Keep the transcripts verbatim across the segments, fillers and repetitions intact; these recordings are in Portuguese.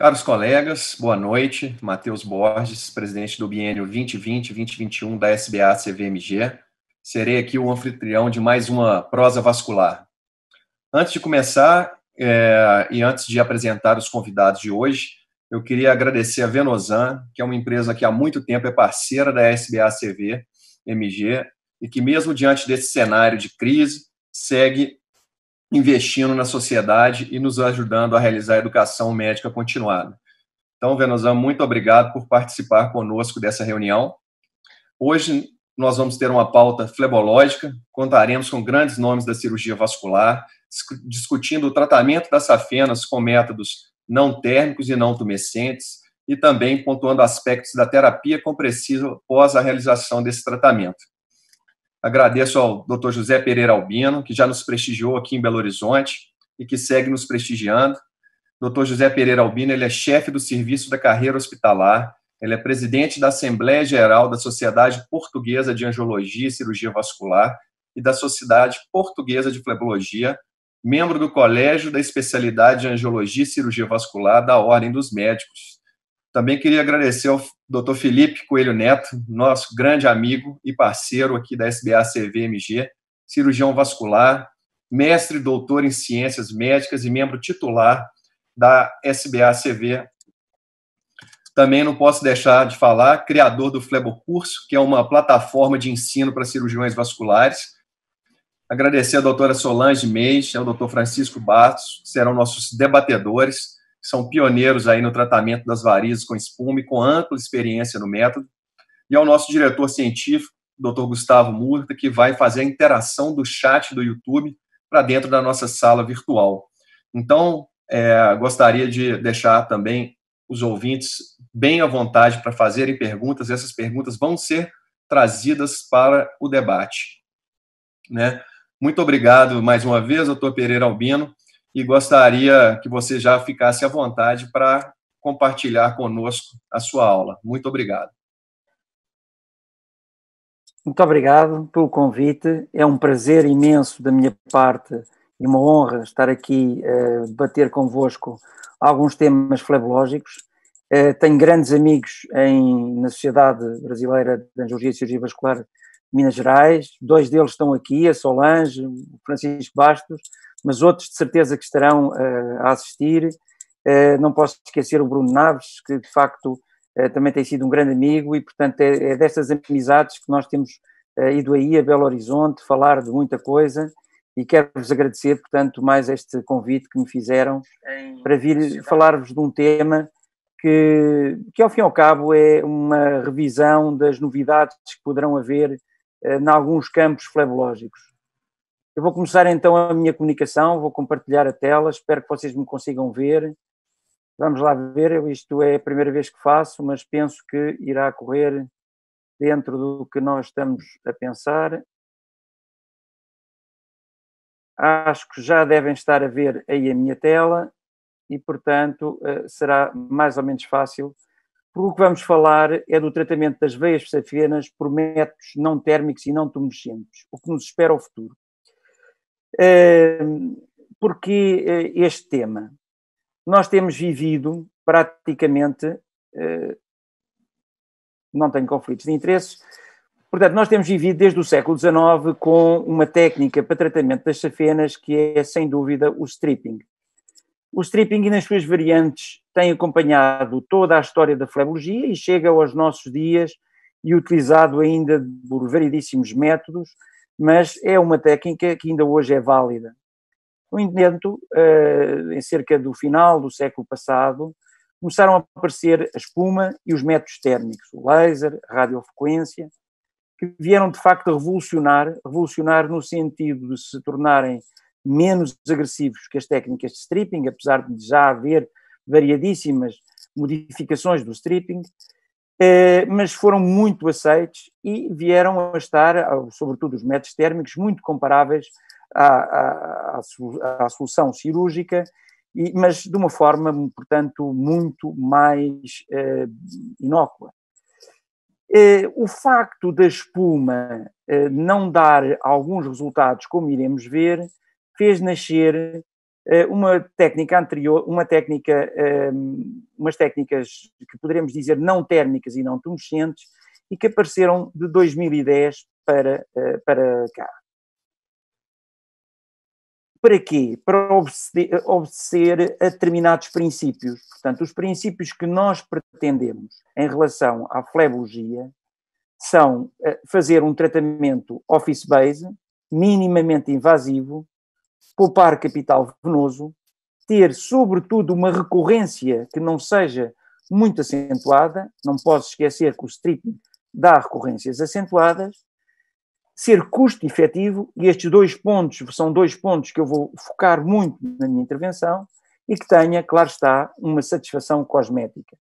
Caros colegas, boa noite. Matheus Borges, presidente do biênio vinte e vinte a vinte e vinte e um da S B A C V M G. Serei aqui o anfitrião de mais uma prosa vascular. Antes de começar, é, e antes de apresentar os convidados de hoje, eu queria agradecer a Venosan, que é uma empresa que há muito tempo é parceira da S B A C V M G e que, mesmo diante desse cenário de crise, segue investindo na sociedade e nos ajudando a realizar a educação médica continuada. Então, Venosan, muito obrigado por participar conosco dessa reunião. Hoje nós vamos ter uma pauta flebológica, contaremos com grandes nomes da cirurgia vascular, discutindo o tratamento das safenas com métodos não térmicos e não tumescentes, e também pontuando aspectos da terapia compressiva após a realização desse tratamento. Agradeço ao doutor José Pereira Albino, que já nos prestigiou aqui em Belo Horizonte e que segue nos prestigiando. doutor José Pereira Albino, ele é chefe do Serviço da Carreira Hospitalar, ele é presidente da Assembleia Geral da Sociedade Portuguesa de Angiologia e Cirurgia Vascular e da Sociedade Portuguesa de Flebologia, membro do Colégio da Especialidade de Angiologia e Cirurgia Vascular da Ordem dos Médicos. Também queria agradecer ao doutor Felipe Coelho Neto, nosso grande amigo e parceiro aqui da S B A C V M G, cirurgião vascular, mestre e doutor em ciências médicas e membro titular da S B A C V. Também não posso deixar de falar, criador do Flebocurso, que é uma plataforma de ensino para cirurgiões vasculares. Agradecer a doutora Solange Meis, ao doutor Francisco Bastos, que serão nossos debatedores, que são pioneiros aí no tratamento das varizes com espuma e com ampla experiência no método, e ao nosso diretor científico, doutor Gustavo Murta, que vai fazer a interação do chat do YouTube para dentro da nossa sala virtual. Então, é, gostaria de deixar também os ouvintes bem à vontade para fazerem perguntas. Essas perguntas vão ser trazidas para o debate, né? Muito obrigado mais uma vez, doutor Pereira Albino, e gostaria que você já ficasse à vontade para compartilhar conosco a sua aula. Muito obrigado. Muito obrigado pelo convite. É um prazer imenso da minha parte e uma honra estar aqui a debater convosco alguns temas flebológicos. Tenho grandes amigos em, na Sociedade Brasileira de Angiologia e Cirurgia Vascular de Minas Gerais. Dois deles estão aqui, a Solange, o Francisco Bastos, mas outros de certeza que estarão uh, a assistir. Uh, não posso esquecer o Bruno Naves, que de facto uh, também tem sido um grande amigo e, portanto, é, é destas amizades que nós temos uh, ido aí a Belo Horizonte falar de muita coisa e quero-vos agradecer, portanto, mais este convite que me fizeram para vir falar-vos de um tema que, que, ao fim e ao cabo, é uma revisão das novidades que poderão haver uh, em alguns campos flebológicos. Eu vou começar então a minha comunicação, vou compartilhar a tela, espero que vocês me consigam ver. Vamos lá ver, eu, isto é a primeira vez que faço, mas penso que irá correr dentro do que nós estamos a pensar. Acho que já devem estar a ver aí a minha tela e, portanto, será mais ou menos fácil. Porque o que vamos falar é do tratamento das veias safenas por métodos não térmicos e não tumescentes, o que nos espera ao futuro. Porque este tema? Nós temos vivido praticamente, não tenho conflitos de interesses, portanto, nós temos vivido desde o século dezenove com uma técnica para tratamento das safenas que é, sem dúvida, o stripping. O stripping, nas suas variantes, tem acompanhado toda a história da flebologia e chega aos nossos dias e utilizado ainda por variedíssimos métodos, mas é uma técnica que ainda hoje é válida. No entanto, em cerca do final do século passado, começaram a aparecer a espuma e os métodos térmicos, o laser, a radiofrequência, que vieram de facto a revolucionar, revolucionar no sentido de se tornarem menos agressivos que as técnicas de stripping, apesar de já haver variadíssimas modificações do stripping, mas foram muito aceitos e vieram a estar, sobretudo os métodos térmicos, muito comparáveis à, à, à, à solução cirúrgica, e, mas de uma forma, portanto, muito mais eh, inócua. Eh, o facto da espuma eh, não dar alguns resultados, como iremos ver, fez nascer uma técnica anterior, uma técnica, umas técnicas que poderemos dizer não térmicas e não tumescentes, e que apareceram de dois mil e dez para, para cá. Para quê? Para obedecer, obedecer a determinados princípios. Portanto, os princípios que nós pretendemos em relação à flebologia são fazer um tratamento office-based, minimamente invasivo, poupar capital venoso, ter, sobretudo, uma recorrência que não seja muito acentuada, não posso esquecer que o stripping dá recorrências acentuadas, ser custo-efetivo, e estes dois pontos são dois pontos que eu vou focar muito na minha intervenção, e que tenha, claro está, uma satisfação cosmética.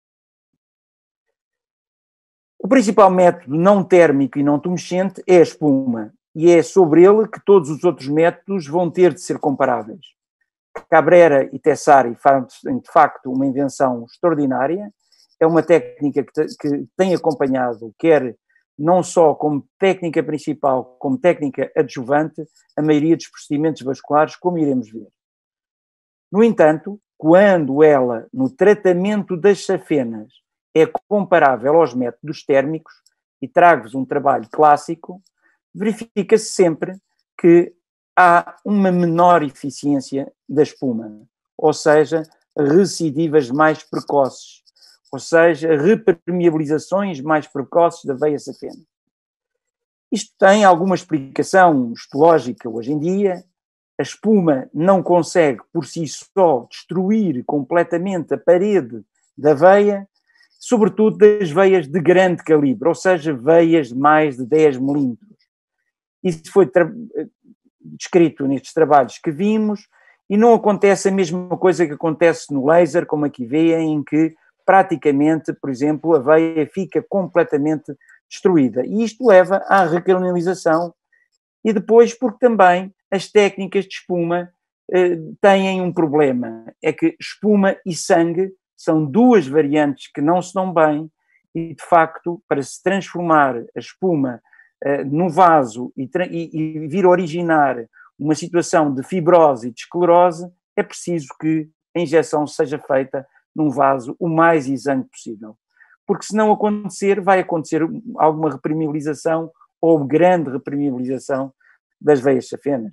O principal método não térmico e não tumescente é a espuma, e é sobre ele que todos os outros métodos vão ter de ser comparáveis. Cabrera e Tessari fazem, de facto, uma invenção extraordinária, é uma técnica que, que tem acompanhado, quer não só como técnica principal, como técnica adjuvante, a maioria dos procedimentos vasculares, como iremos ver. No entanto, quando ela, no tratamento das safenas, é comparável aos métodos térmicos, e trago-vos um trabalho clássico, verifica-se sempre que há uma menor eficiência da espuma, ou seja, recidivas mais precoces, ou seja, repermeabilizações mais precoces da veia safena. Isto tem alguma explicação histológica hoje em dia. A espuma não consegue por si só destruir completamente a parede da veia, sobretudo das veias de grande calibre, ou seja, veias de mais de dez milímetros. Isso foi descrito nestes trabalhos que vimos, e não acontece a mesma coisa que acontece no laser, como aqui veem, em que praticamente, por exemplo, a veia fica completamente destruída. E isto leva à recanalização, e depois porque também as técnicas de espuma eh, têm um problema, é que espuma e sangue são duas variantes que não se dão bem, e de facto, para se transformar a espuma eh, no vaso e, e, e vir a originar uma situação de fibrose e de esclerose, é preciso que a injeção seja feita num vaso o mais exangue possível. Porque se não acontecer, vai acontecer alguma repermeabilização ou grande repermeabilização das veias safenas.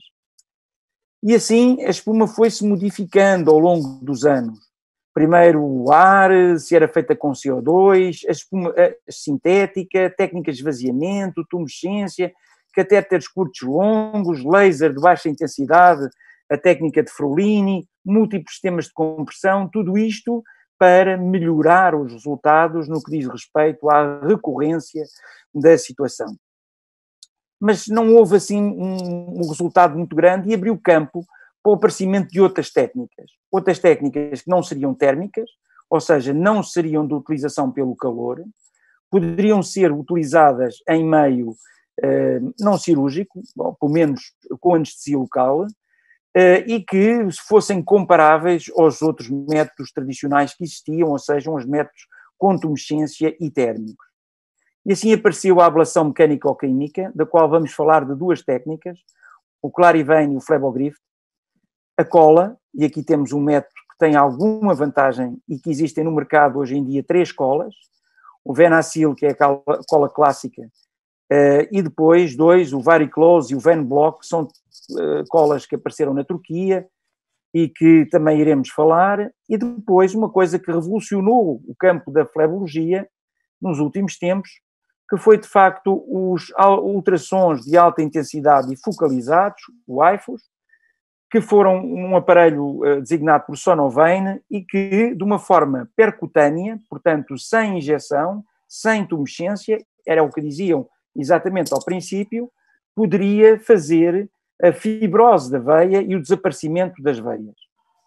E assim a espuma foi-se modificando ao longo dos anos. Primeiro o ar, se era feita com C O dois, a espuma a sintética, técnicas de esvaziamento, tumescência, catéteres curtos longos, laser de baixa intensidade, a técnica de Frolini, múltiplos sistemas de compressão, tudo isto para melhorar os resultados no que diz respeito à recorrência da situação. Mas não houve assim um, um resultado muito grande, e abriu campo para o aparecimento de outras técnicas. Outras técnicas que não seriam térmicas, ou seja, não seriam de utilização pelo calor, poderiam ser utilizadas em meio eh, não cirúrgico, ou pelo menos com anestesia local, Uh, e que fossem comparáveis aos outros métodos tradicionais que existiam, ou seja, os métodos com tumescência e térmicos. E assim apareceu a ablação mecânico-química, da qual vamos falar de duas técnicas, o Clarivane e o Flebogrift, a cola, e aqui temos um método que tem alguma vantagem e que existem no mercado hoje em dia três colas, o Venacil, que é a cola clássica, Uh, e depois dois, o Variclose e o Venblock, que são uh, colas que apareceram na Turquia e que também iremos falar. E depois uma coisa que revolucionou o campo da flebologia nos últimos tempos, que foi de facto os ultrassons de alta intensidade e focalizados, o I F Os, que foram um aparelho uh, designado por Sonovane e que, de uma forma percutânea, portanto sem injeção, sem tumescência, era o que diziam exatamente ao princípio, poderia fazer a fibrose da veia e o desaparecimento das veias.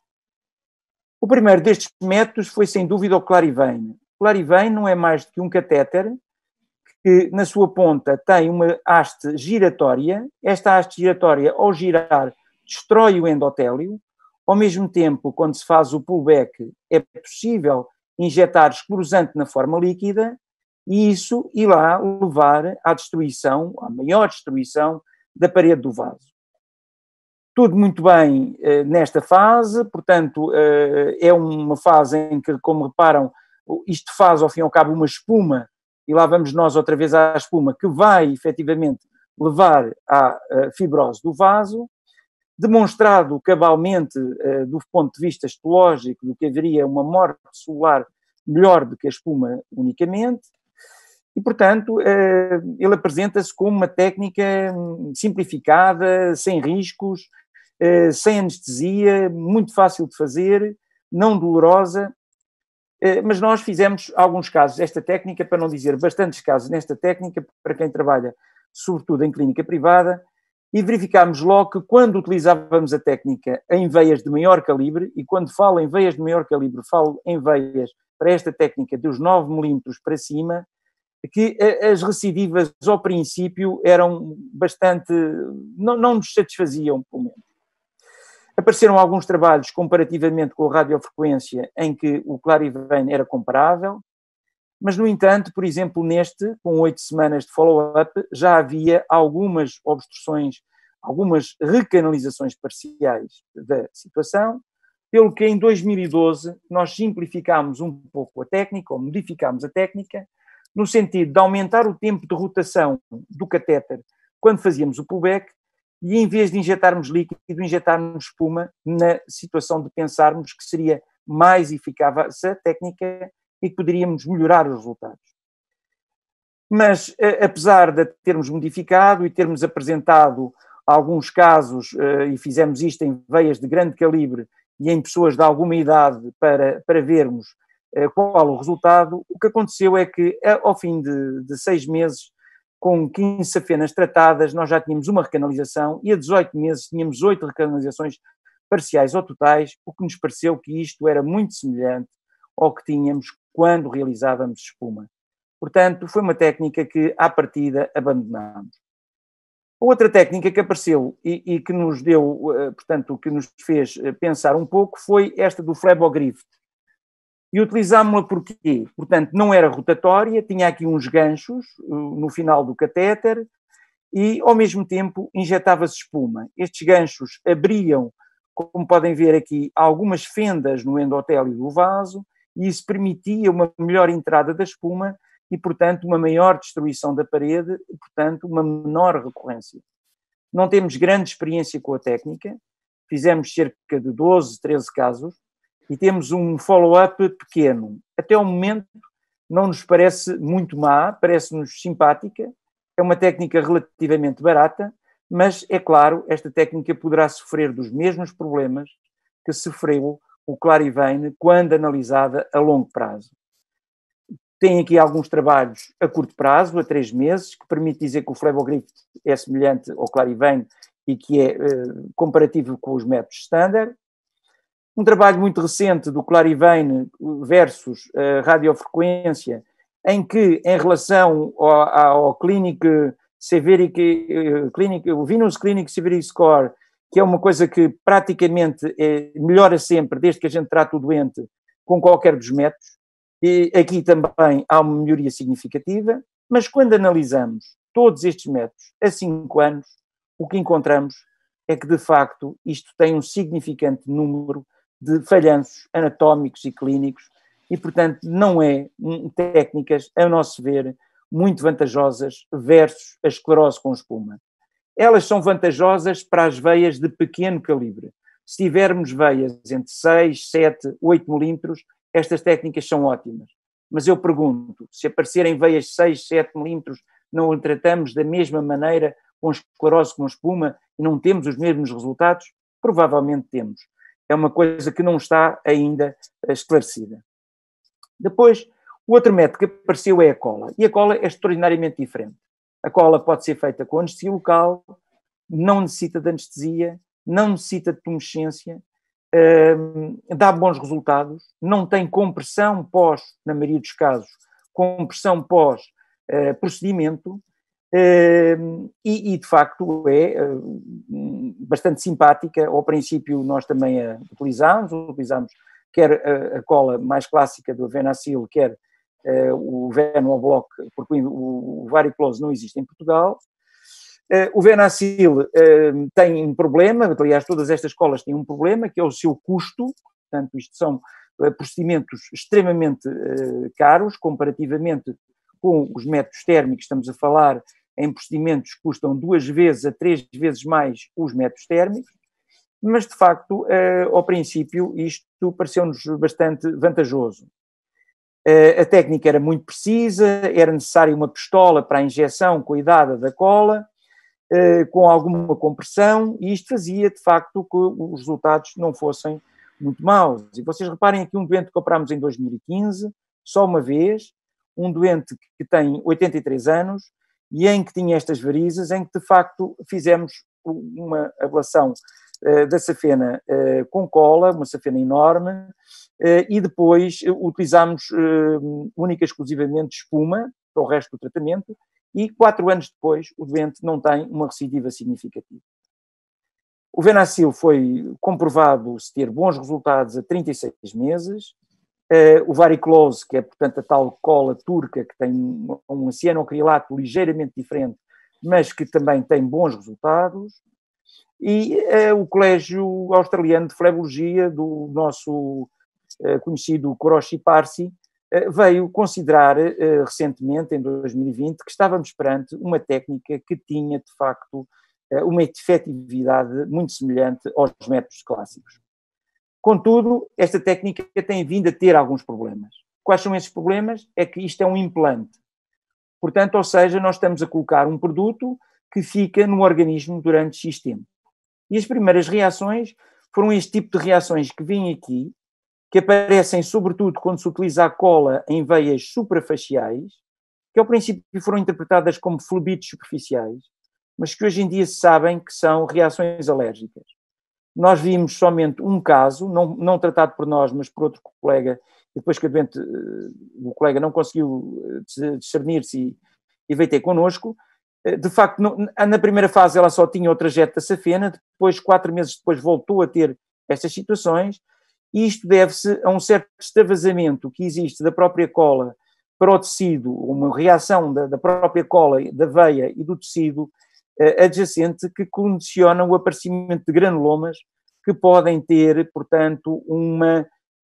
O primeiro destes métodos foi, sem dúvida, o Clarivane. O Clarivane não é mais do que um catéter que, na sua ponta, tem uma haste giratória. Esta haste giratória, ao girar, destrói o endotélio. Ao mesmo tempo, quando se faz o pullback, é possível injetar esclerosante na forma líquida, e isso irá levar à destruição, à maior destruição da parede do vaso. Tudo muito bem uh, nesta fase, portanto, uh, é uma fase em que, como reparam, isto faz, ao fim e ao cabo, uma espuma, e lá vamos nós outra vez à espuma, que vai, efetivamente, levar à uh, fibrose do vaso, demonstrado cabalmente, uh, do ponto de vista histológico, do que haveria uma morte celular melhor do que a espuma unicamente, e, portanto, uh, ele apresenta-se como uma técnica simplificada, sem riscos, Uh, sem anestesia, muito fácil de fazer, não dolorosa, uh, mas nós fizemos alguns casos desta técnica, para não dizer bastantes casos nesta técnica, para quem trabalha sobretudo em clínica privada, e verificámos logo que quando utilizávamos a técnica em veias de maior calibre, e quando falo em veias de maior calibre, falo em veias para esta técnica dos nove milímetros para cima, que as recidivas ao princípio eram bastante, não, não nos satisfaziam, pelo menos. Apareceram alguns trabalhos comparativamente com a radiofrequência em que o Clarivane era comparável, mas, no entanto, por exemplo, neste, com oito semanas de follow-up, já havia algumas obstruções, algumas recanalizações parciais da situação, pelo que em dois mil e doze nós simplificámos um pouco a técnica, ou modificámos a técnica, no sentido de aumentar o tempo de rotação do catéter quando fazíamos o pullback, e em vez de injetarmos líquido, injetarmos espuma, na situação de pensarmos que seria mais eficaz a técnica e que poderíamos melhorar os resultados. Mas, apesar de termos modificado e termos apresentado alguns casos, e fizemos isto em veias de grande calibre e em pessoas de alguma idade para, para vermos qual o resultado, o que aconteceu é que, ao fim de, de seis meses, com quinze safenas tratadas, nós já tínhamos uma recanalização e a dezoito meses tínhamos oito recanalizações parciais ou totais, o que nos pareceu que isto era muito semelhante ao que tínhamos quando realizávamos espuma. Portanto, foi uma técnica que, à partida, abandonámos. Outra técnica que apareceu e, e que nos deu, portanto, que nos fez pensar um pouco foi esta do Flebogrift. E utilizámos-la porquê? Portanto, não era rotatória, tinha aqui uns ganchos no final do catéter e, ao mesmo tempo, injetava-se espuma. Estes ganchos abriam, como podem ver aqui, algumas fendas no endotélio do vaso e isso permitia uma melhor entrada da espuma e, portanto, uma maior destruição da parede e, portanto, uma menor recorrência. Não temos grande experiência com a técnica, fizemos cerca de doze, treze casos, e temos um follow-up pequeno. Até ao momento não nos parece muito má, parece-nos simpática, é uma técnica relativamente barata, mas, é claro, esta técnica poderá sofrer dos mesmos problemas que sofreu o Clarivane quando analisada a longo prazo. Tem aqui alguns trabalhos a curto prazo, a três meses, que permite dizer que o Flebogrift é semelhante ao Clarivane e que é uh, comparativo com os métodos standard. Um trabalho muito recente do Clarivane versus uh, radiofrequência, em que, em relação ao, ao Clinic Severic, uh, Clinic, o Venus Clinic Severity Score, que é uma coisa que praticamente é, melhora sempre, desde que a gente trata o doente com qualquer dos métodos, e aqui também há uma melhoria significativa, mas quando analisamos todos estes métodos a cinco anos, o que encontramos é que, de facto, isto tem um significante número de falhanços anatómicos e clínicos e, portanto, não é um, técnicas, a nosso ver, muito vantajosas versus a esclerose com espuma. Elas são vantajosas para as veias de pequeno calibre. Se tivermos veias entre seis, sete, oito milímetros, estas técnicas são ótimas. Mas eu pergunto, se aparecerem veias de seis, sete milímetros, não o tratamos da mesma maneira com esclerose com espuma e não temos os mesmos resultados? Provavelmente temos. É uma coisa que não está ainda esclarecida. Depois, o outro método que apareceu é a cola. E a cola é extraordinariamente diferente. A cola pode ser feita com anestesia local, não necessita de anestesia, não necessita de tumescência, uh, dá bons resultados, não tem compressão pós, na maioria dos casos, compressão pós uh, procedimento, Uh, e, e de facto é uh, bastante simpática. Ao princípio nós também a utilizámos, utilizámos quer a, a cola mais clássica do Venacil, quer uh, o Venoblock, porque o, o Variclose não existe em Portugal, O Venacil tem um problema, aliás, todas estas escolas têm um problema, que é o seu custo. Portanto, isto são procedimentos extremamente caros, comparativamente com os métodos térmicos. Estamos a falar em procedimentos que custam duas vezes a três vezes mais os métodos térmicos, mas, de facto, ao princípio, isto pareceu-nos bastante vantajoso. A técnica era muito precisa, era necessária uma pistola para a injeção cuidada da cola, com alguma compressão, e isto fazia, de facto, que os resultados não fossem muito maus. E vocês reparem aqui um doente que operámos em dois mil e quinze, só uma vez, um doente que tem oitenta e três anos e em que tinha estas varizes, em que, de facto, fizemos uma ablação uh, da safena uh, com cola, uma safena enorme, uh, e depois uh, utilizámos uh, única e exclusivamente espuma para o resto do tratamento, e quatro anos depois o doente não tem uma recidiva significativa. O Venacil foi comprovado ter bons resultados a trinta e seis meses. Uh, o Variclose, que é, portanto, a tal cola turca que tem um, um cianoacrilato ligeiramente diferente, mas que também tem bons resultados. E uh, o Colégio Australiano de Flebologia, do nosso uh, conhecido Kuroshi Parsi, uh, veio considerar uh, recentemente, em dois mil e vinte, que estávamos perante uma técnica que tinha, de facto, uh, uma efetividade muito semelhante aos métodos clássicos. Contudo, esta técnica tem vindo a ter alguns problemas. Quais são esses problemas? É que isto é um implante. Portanto, ou seja, nós estamos a colocar um produto que fica no organismo durante X tempo. E as primeiras reações foram este tipo de reações que vêm aqui, que aparecem sobretudo quando se utiliza a cola em veias suprafaciais, que ao princípio foram interpretadas como flebites superficiais, mas que hoje em dia se sabem que são reações alérgicas. Nós vimos somente um caso, não, não tratado por nós, mas por outro colega, e depois que a doente, o colega não conseguiu discernir-se e, e veio ter connosco. De facto, na primeira fase ela só tinha o trajeto da safena, depois, quatro meses depois, voltou a ter estas situações, e isto deve-se a um certo extravasamento que existe da própria cola para o tecido, uma reação da, da própria cola, da veia e do tecido adjacente, que condiciona o aparecimento de granulomas que podem ter, portanto, uma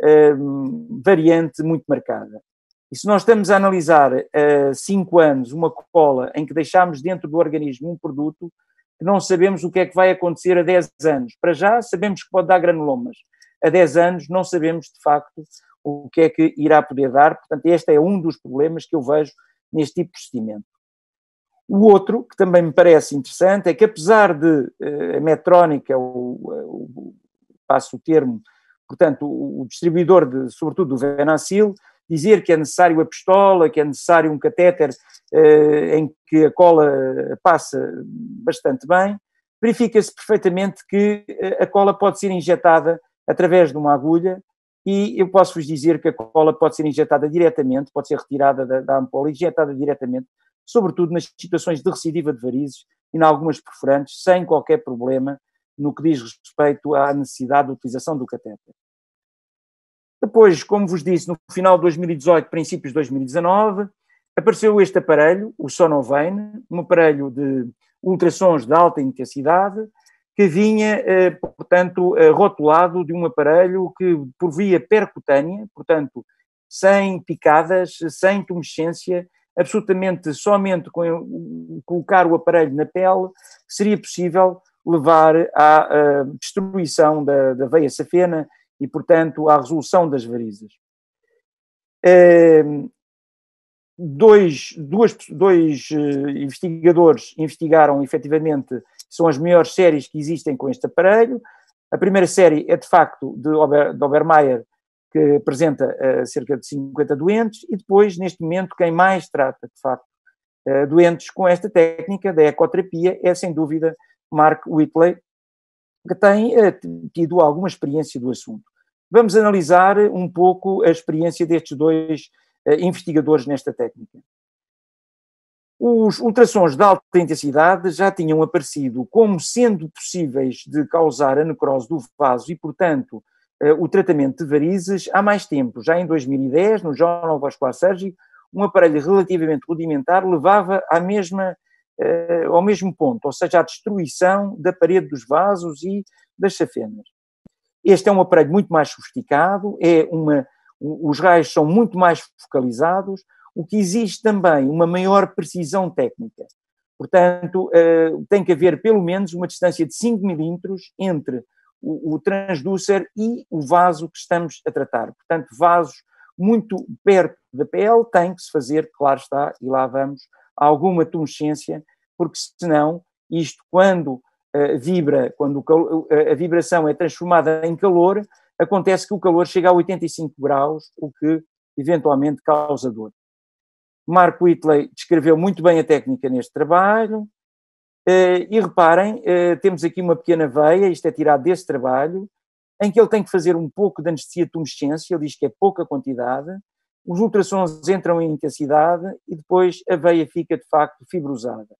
uh, variante muito marcada. E se nós estamos a analisar uh, cinco anos uma cola em que deixamos dentro do organismo um produto, que não sabemos o que é que vai acontecer a dez anos. Para já sabemos que pode dar granulomas. A dez anos não sabemos, de facto, o que é que irá poder dar. Portanto, este é um dos problemas que eu vejo neste tipo de procedimento. O outro, que também me parece interessante, é que apesar de uh, a Medtronic, o, o, passo o termo, portanto, o, o distribuidor, de, sobretudo do Venacil, dizer que é necessário a pistola, que é necessário um catéter uh, em que a cola passa bastante bem, verifica-se perfeitamente que a cola pode ser injetada através de uma agulha, e eu posso-vos dizer que a cola pode ser injetada diretamente, pode ser retirada da, da ampola e injetada diretamente, sobretudo nas situações de recidiva de varizes e em algumas perfurantes, sem qualquer problema no que diz respeito à necessidade de utilização do catéter. Depois, como vos disse, no final de dois mil e dezoito, princípios de dois mil e dezanove, apareceu este aparelho, o Sonovane, um aparelho de ultrassons de alta intensidade, que vinha, eh, portanto, eh, rotulado de um aparelho que, por via percutânea, portanto, sem picadas, sem tumescência, absolutamente somente com colocar o aparelho na pele, seria possível levar à, à destruição da, da veia safena e, portanto, à resolução das varizes. É, dois, duas, dois investigadores investigaram, efetivamente, são as maiores séries que existem com este aparelho. A primeira série é, de facto, de, Ober, de Obermeier, que apresenta uh, cerca de cinquenta doentes, e depois, neste momento, quem mais trata, de facto, uh, doentes com esta técnica da ecoterapia é, sem dúvida, Mark Whitley, que tem uh, tido alguma experiência do assunto. Vamos analisar um pouco a experiência destes dois uh, investigadores nesta técnica. Os ultrassons de alta intensidade já tinham aparecido como sendo possíveis de causar a necrose do vaso e, portanto, o tratamento de varizes há mais tempo. Já em dois mil e dez, no Journal of Vascular Surgery, um aparelho relativamente rudimentar levava à mesma uh, ao mesmo ponto, ou seja, a destruição da parede dos vasos e das safenas. Este é um aparelho muito mais sofisticado, é uma, os raios são muito mais focalizados, o que exige também uma maior precisão técnica. Portanto, uh, tem que haver pelo menos uma distância de cinco milímetros entre o, o transducer e o vaso que estamos a tratar. Portanto, vasos muito perto da pele tem que se fazer, claro está, e lá vamos, alguma tumescência, porque senão isto, quando uh, vibra, quando o, a vibração é transformada em calor, acontece que o calor chega a oitenta e cinco graus, o que eventualmente causa dor. Mark Whitley descreveu muito bem a técnica neste trabalho, e reparem, temos aqui uma pequena veia, isto é tirado desse trabalho, em que ele tem que fazer um pouco de anestesia de tumescência, ele diz que é pouca quantidade, os ultrassons entram em intensidade e depois a veia fica de facto fibrosada.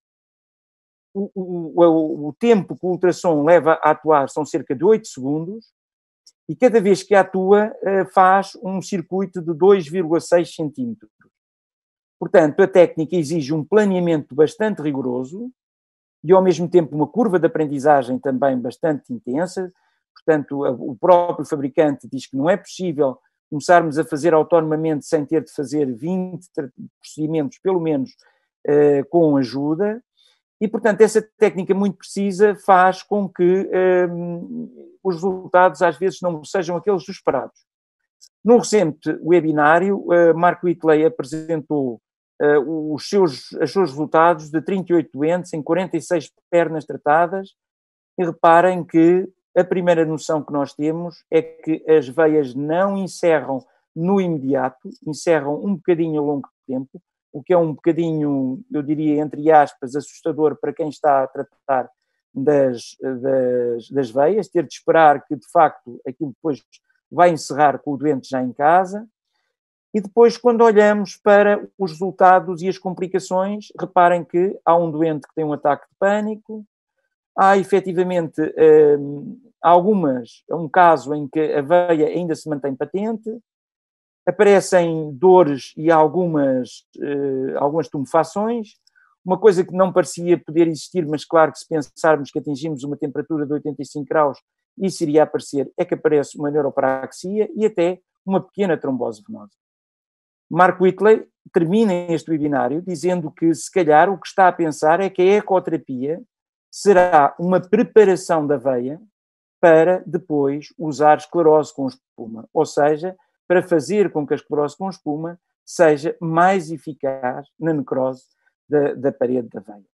O, o, o, o tempo que o ultrassom leva a atuar são cerca de oito segundos, e cada vez que atua faz um circuito de dois vírgula seis centímetros. Portanto, a técnica exige um planeamento bastante rigoroso e, ao mesmo tempo, uma curva de aprendizagem também bastante intensa. Portanto, o próprio fabricante diz que não é possível começarmos a fazer autonomamente sem ter de fazer vinte procedimentos, pelo menos, com ajuda. E, portanto, essa técnica muito precisa faz com que um, os resultados, às vezes, não sejam aqueles esperados. Num recente webinário, uh, Mark Whitley apresentou uh, os, seus, os seus resultados de trinta e oito doentes em quarenta e seis pernas tratadas, e reparem que a primeira noção que nós temos é que as veias não encerram no imediato, encerram um bocadinho ao longo do tempo, o que é um bocadinho, eu diria, entre aspas, assustador para quem está a tratar das, das, das veias, ter de esperar que, de facto, aquilo depois vai encerrar com o doente já em casa. E depois, quando olhamos para os resultados e as complicações, reparem que há um doente que tem um ataque de pânico, há efetivamente um, algumas, um caso em que a veia ainda se mantém patente, aparecem dores e algumas, uh, algumas tumefações, uma coisa que não parecia poder existir, mas claro que se pensarmos que atingimos uma temperatura de oitenta e cinco graus, isso iria aparecer, é que aparece uma neuroparaxia e até uma pequena trombose venosa. Mark Whitley termina este webinário dizendo que, se calhar, o que está a pensar é que a ecoterapia será uma preparação da veia para depois usar esclerose com espuma, ou seja, para fazer com que a esclerose com espuma seja mais eficaz na necrose da, da parede da veia.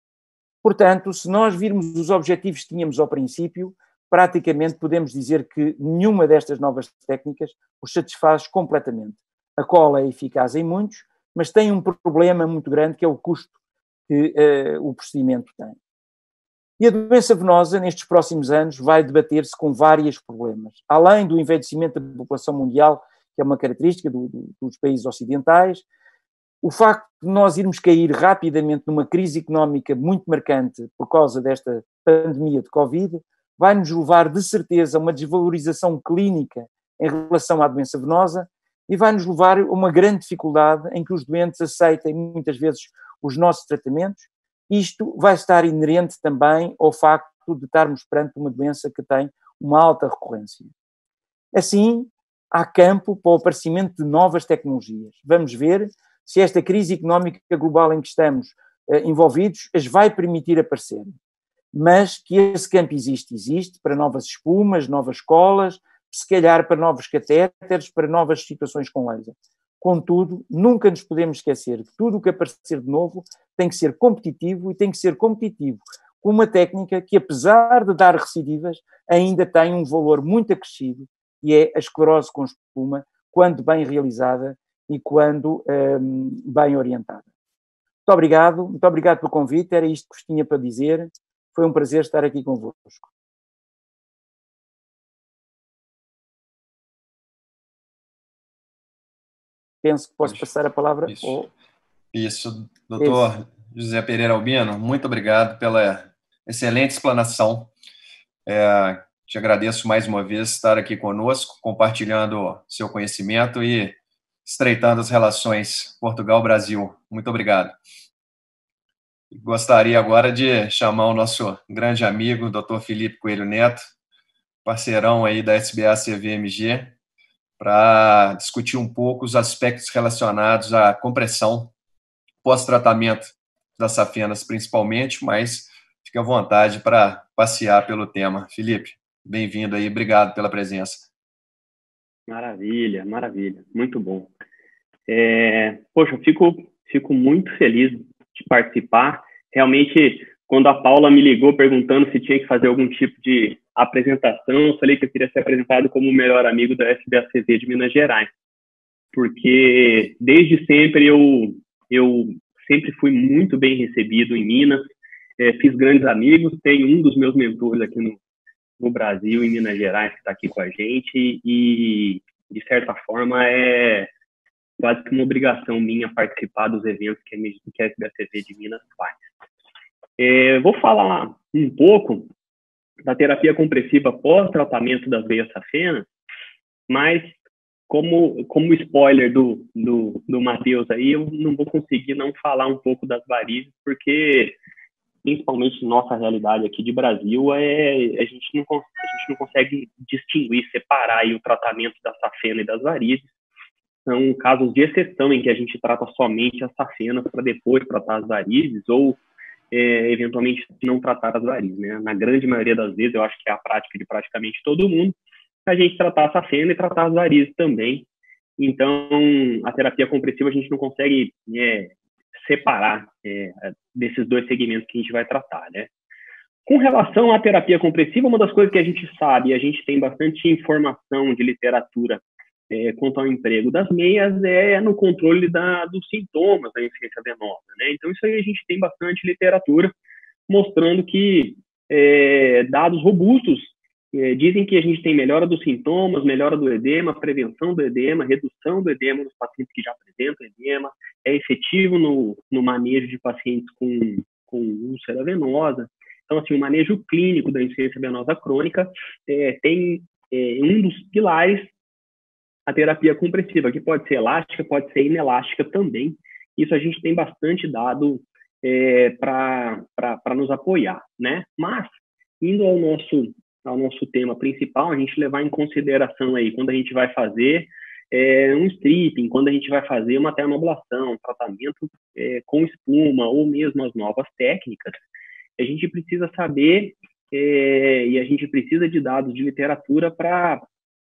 Portanto, se nós virmos os objetivos que tínhamos ao princípio, praticamente podemos dizer que nenhuma destas novas técnicas os satisfaz completamente. A cola é eficaz em muitos, mas tem um problema muito grande, que é o custo que uh, o procedimento tem. E a doença venosa, nestes próximos anos, vai debater-se com vários problemas. Além do envelhecimento da população mundial, que é uma característica do, do, dos países ocidentais, o facto de nós irmos cair rapidamente numa crise económica muito marcante por causa desta pandemia de Covid, vai nos levar, de certeza, a uma desvalorização clínica em relação à doença venosa e vai nos levar a uma grande dificuldade em que os doentes aceitem muitas vezes os nossos tratamentos. Isto vai estar inerente também ao facto de estarmos perante uma doença que tem uma alta recorrência. Assim, há campo para o aparecimento de novas tecnologias. Vamos ver se esta crise económica global em que estamos uh, envolvidos as vai permitir aparecer. Mas que esse campo existe, existe, para novas espumas, novas colas, se calhar para novos catéteres, para novas situações com laser. Contudo, nunca nos podemos esquecer que tudo o que aparecer de novo tem que ser competitivo e tem que ser competitivo com uma técnica que, apesar de dar recidivas, ainda tem um valor muito acrescido, e é a esclerose com espuma, quando bem realizada e quando hum, bem orientada. Muito obrigado, muito obrigado pelo convite, era isto que vos tinha para dizer, foi um prazer estar aqui convosco. Penso que posso passar a palavra. Isso, ao... Isso. doutor Isso. José Pereira Albino, muito obrigado pela excelente explanação. É, te agradeço mais uma vez estar aqui conosco, compartilhando seu conhecimento e estreitando as relações Portugal-Brasil. Muito obrigado. Gostaria agora de chamar o nosso grande amigo, doutor Felipe Coelho Neto, parceirão aí da S B A C V M G, para discutir um pouco os aspectos relacionados à compressão pós-tratamento das safenas, principalmente, mas fique à vontade para passear pelo tema. Felipe, bem-vindo aí, obrigado pela presença. Maravilha, maravilha, muito bom. É, poxa, eu fico, fico muito feliz de participar. Realmente, quando a Paula me ligou perguntando se tinha que fazer algum tipo de apresentação, eu falei que eu queria ser apresentado como o melhor amigo da S B A C V de Minas Gerais, porque desde sempre eu, eu sempre fui muito bem recebido em Minas, é, fiz grandes amigos, tenho um dos meus mentores aqui no, no Brasil, em Minas Gerais, que está aqui com a gente, e, de certa forma, é quase que uma obrigação minha participar dos eventos que a S B A C V de Minas faz. É, vou falar um pouco da terapia compressiva pós-tratamento das veias safenas, mas como, como spoiler do, do, do Matheus aí, eu não vou conseguir não falar um pouco das varizes, porque principalmente nossa realidade aqui de Brasil, é, a, gente não, a gente não consegue distinguir, separar aí o tratamento da safena e das varizes. São casos de exceção em que a gente trata somente as safenas para depois tratar as varizes, ou é, eventualmente não tratar as varizes, né? Na grande maioria das vezes, eu acho que é a prática de praticamente todo mundo, a gente tratar a safena e tratar as varizes também. Então, a terapia compressiva a gente não consegue é, separar é, desses dois segmentos que a gente vai tratar, né? Com relação à terapia compressiva, uma das coisas que a gente sabe, e a gente tem bastante informação de literatura é, quanto ao emprego das meias, é no controle da, dos sintomas da insuficiência venosa, né? Então, isso aí a gente tem bastante literatura mostrando que é, dados robustos é, dizem que a gente tem melhora dos sintomas, melhora do edema, prevenção do edema, redução do edema nos pacientes que já apresentam edema, é efetivo no, no manejo de pacientes com, com úlcera venosa. Então, assim, o manejo clínico da insuficiência venosa crônica é, tem é, um dos pilares a terapia compressiva, que pode ser elástica, pode ser inelástica também. Isso a gente tem bastante dado é, para nos apoiar, né? Mas, indo ao nosso, ao nosso tema principal, a gente levar em consideração aí, quando a gente vai fazer é, um stripping, quando a gente vai fazer uma termoablação, um tratamento é, com espuma, ou mesmo as novas técnicas, a gente precisa saber é, e a gente precisa de dados de literatura para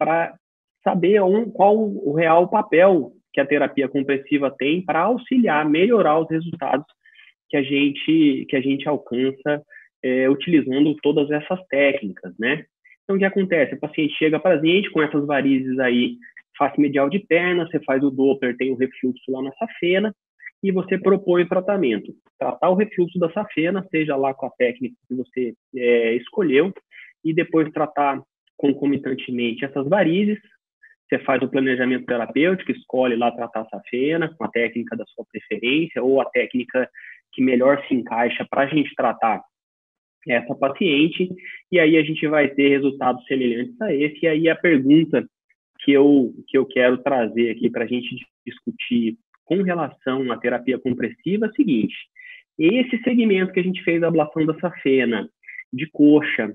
saber um, qual o real papel que a terapia compressiva tem para auxiliar, melhorar os resultados que a gente, que a gente alcança é, utilizando todas essas técnicas, né? Então, o que acontece? O paciente chega para a gente com essas varizes aí, face medial de perna, você faz o Doppler, tem o refluxo lá na safena, e você propõe o tratamento. Tratar o refluxo da safena, seja lá com a técnica que você é, escolheu, e depois tratar concomitantemente essas varizes. Você faz o planejamento terapêutico, escolhe lá tratar a safena com a técnica da sua preferência ou a técnica que melhor se encaixa para a gente tratar essa paciente, e aí a gente vai ter resultados semelhantes a esse. E aí a pergunta que eu, que eu quero trazer aqui para a gente discutir com relação à terapia compressiva é a seguinte: esse segmento que a gente fez a ablação da safena de coxa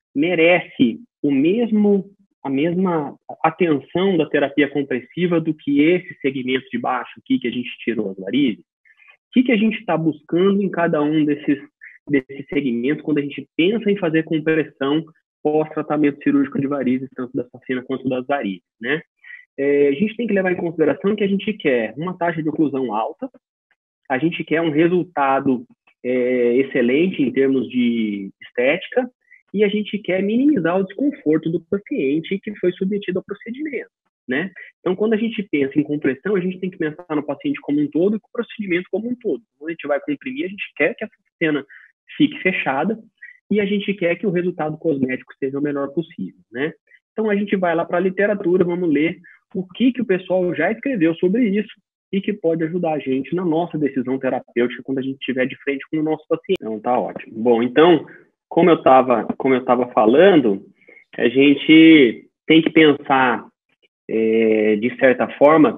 merece o mesmo a mesma atenção da terapia compressiva do que esse segmento de baixo aqui que a gente tirou as varizes? O que, que a gente está buscando em cada um desses, desses segmentos quando a gente pensa em fazer compressão pós-tratamento cirúrgico de varizes, tanto da safena quanto das varizes, né? É, a gente tem que levar em consideração que a gente quer uma taxa de oclusão alta, a gente quer um resultado é, excelente em termos de estética, e a gente quer minimizar o desconforto do paciente que foi submetido ao procedimento, né? Então, quando a gente pensa em compressão, a gente tem que pensar no paciente como um todo e com o procedimento como um todo. Quando a gente vai comprimir, a gente quer que a cena fique fechada e a gente quer que o resultado cosmético seja o melhor possível, né? Então, a gente vai lá para a literatura, vamos ler o que, que o pessoal já escreveu sobre isso e que pode ajudar a gente na nossa decisão terapêutica quando a gente estiver de frente com o nosso paciente. Então, tá ótimo. Bom, então, como eu estava como eu estava falando, a gente tem que pensar, é, de certa forma,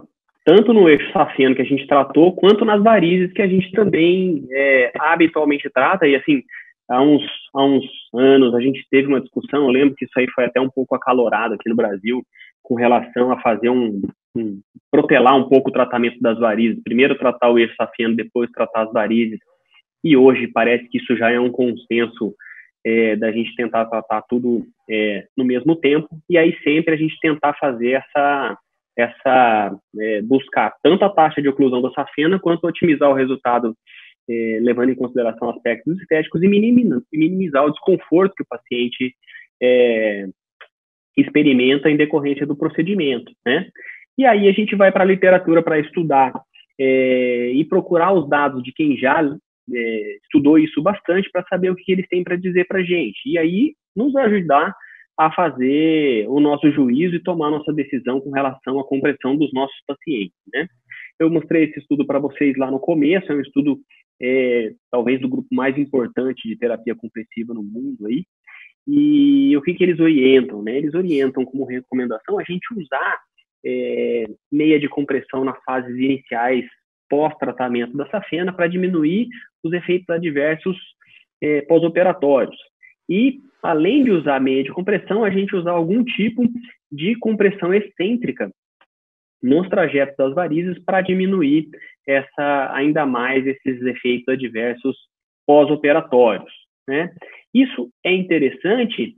tanto no eixo safeno que a gente tratou, quanto nas varizes que a gente também é, habitualmente trata. E assim, há uns, há uns anos a gente teve uma discussão, eu lembro que isso aí foi até um pouco acalorado aqui no Brasil, com relação a fazer um, um protelar um pouco o tratamento das varizes. Primeiro tratar o eixo safeno, depois tratar as varizes. E hoje parece que isso já é um consenso é, da gente tentar tratar tudo é, no mesmo tempo. E aí sempre a gente tentar fazer essa, essa é, buscar tanto a taxa de oclusão da safena, quanto otimizar o resultado, é, levando em consideração aspectos estéticos e minimizar o desconforto que o paciente é, experimenta em decorrência do procedimento, né? E aí a gente vai para a literatura para estudar é, e procurar os dados de quem já é, estudou isso bastante para saber o que eles têm para dizer para a gente. E aí nos ajudar a fazer o nosso juízo e tomar nossa decisão com relação à compressão dos nossos pacientes, né? Eu mostrei esse estudo para vocês lá no começo, é um estudo é, talvez do grupo mais importante de terapia compressiva no mundo aí. E o que, que eles orientam, né? Eles orientam como recomendação a gente usar é, meia de compressão nas fases iniciais pós-tratamento da safena para diminuir os efeitos adversos é, pós-operatórios. E, além de usar meia de compressão, a gente usar algum tipo de compressão excêntrica nos trajetos das varizes para diminuir essa, ainda mais esses efeitos adversos pós-operatórios, né? Isso é interessante,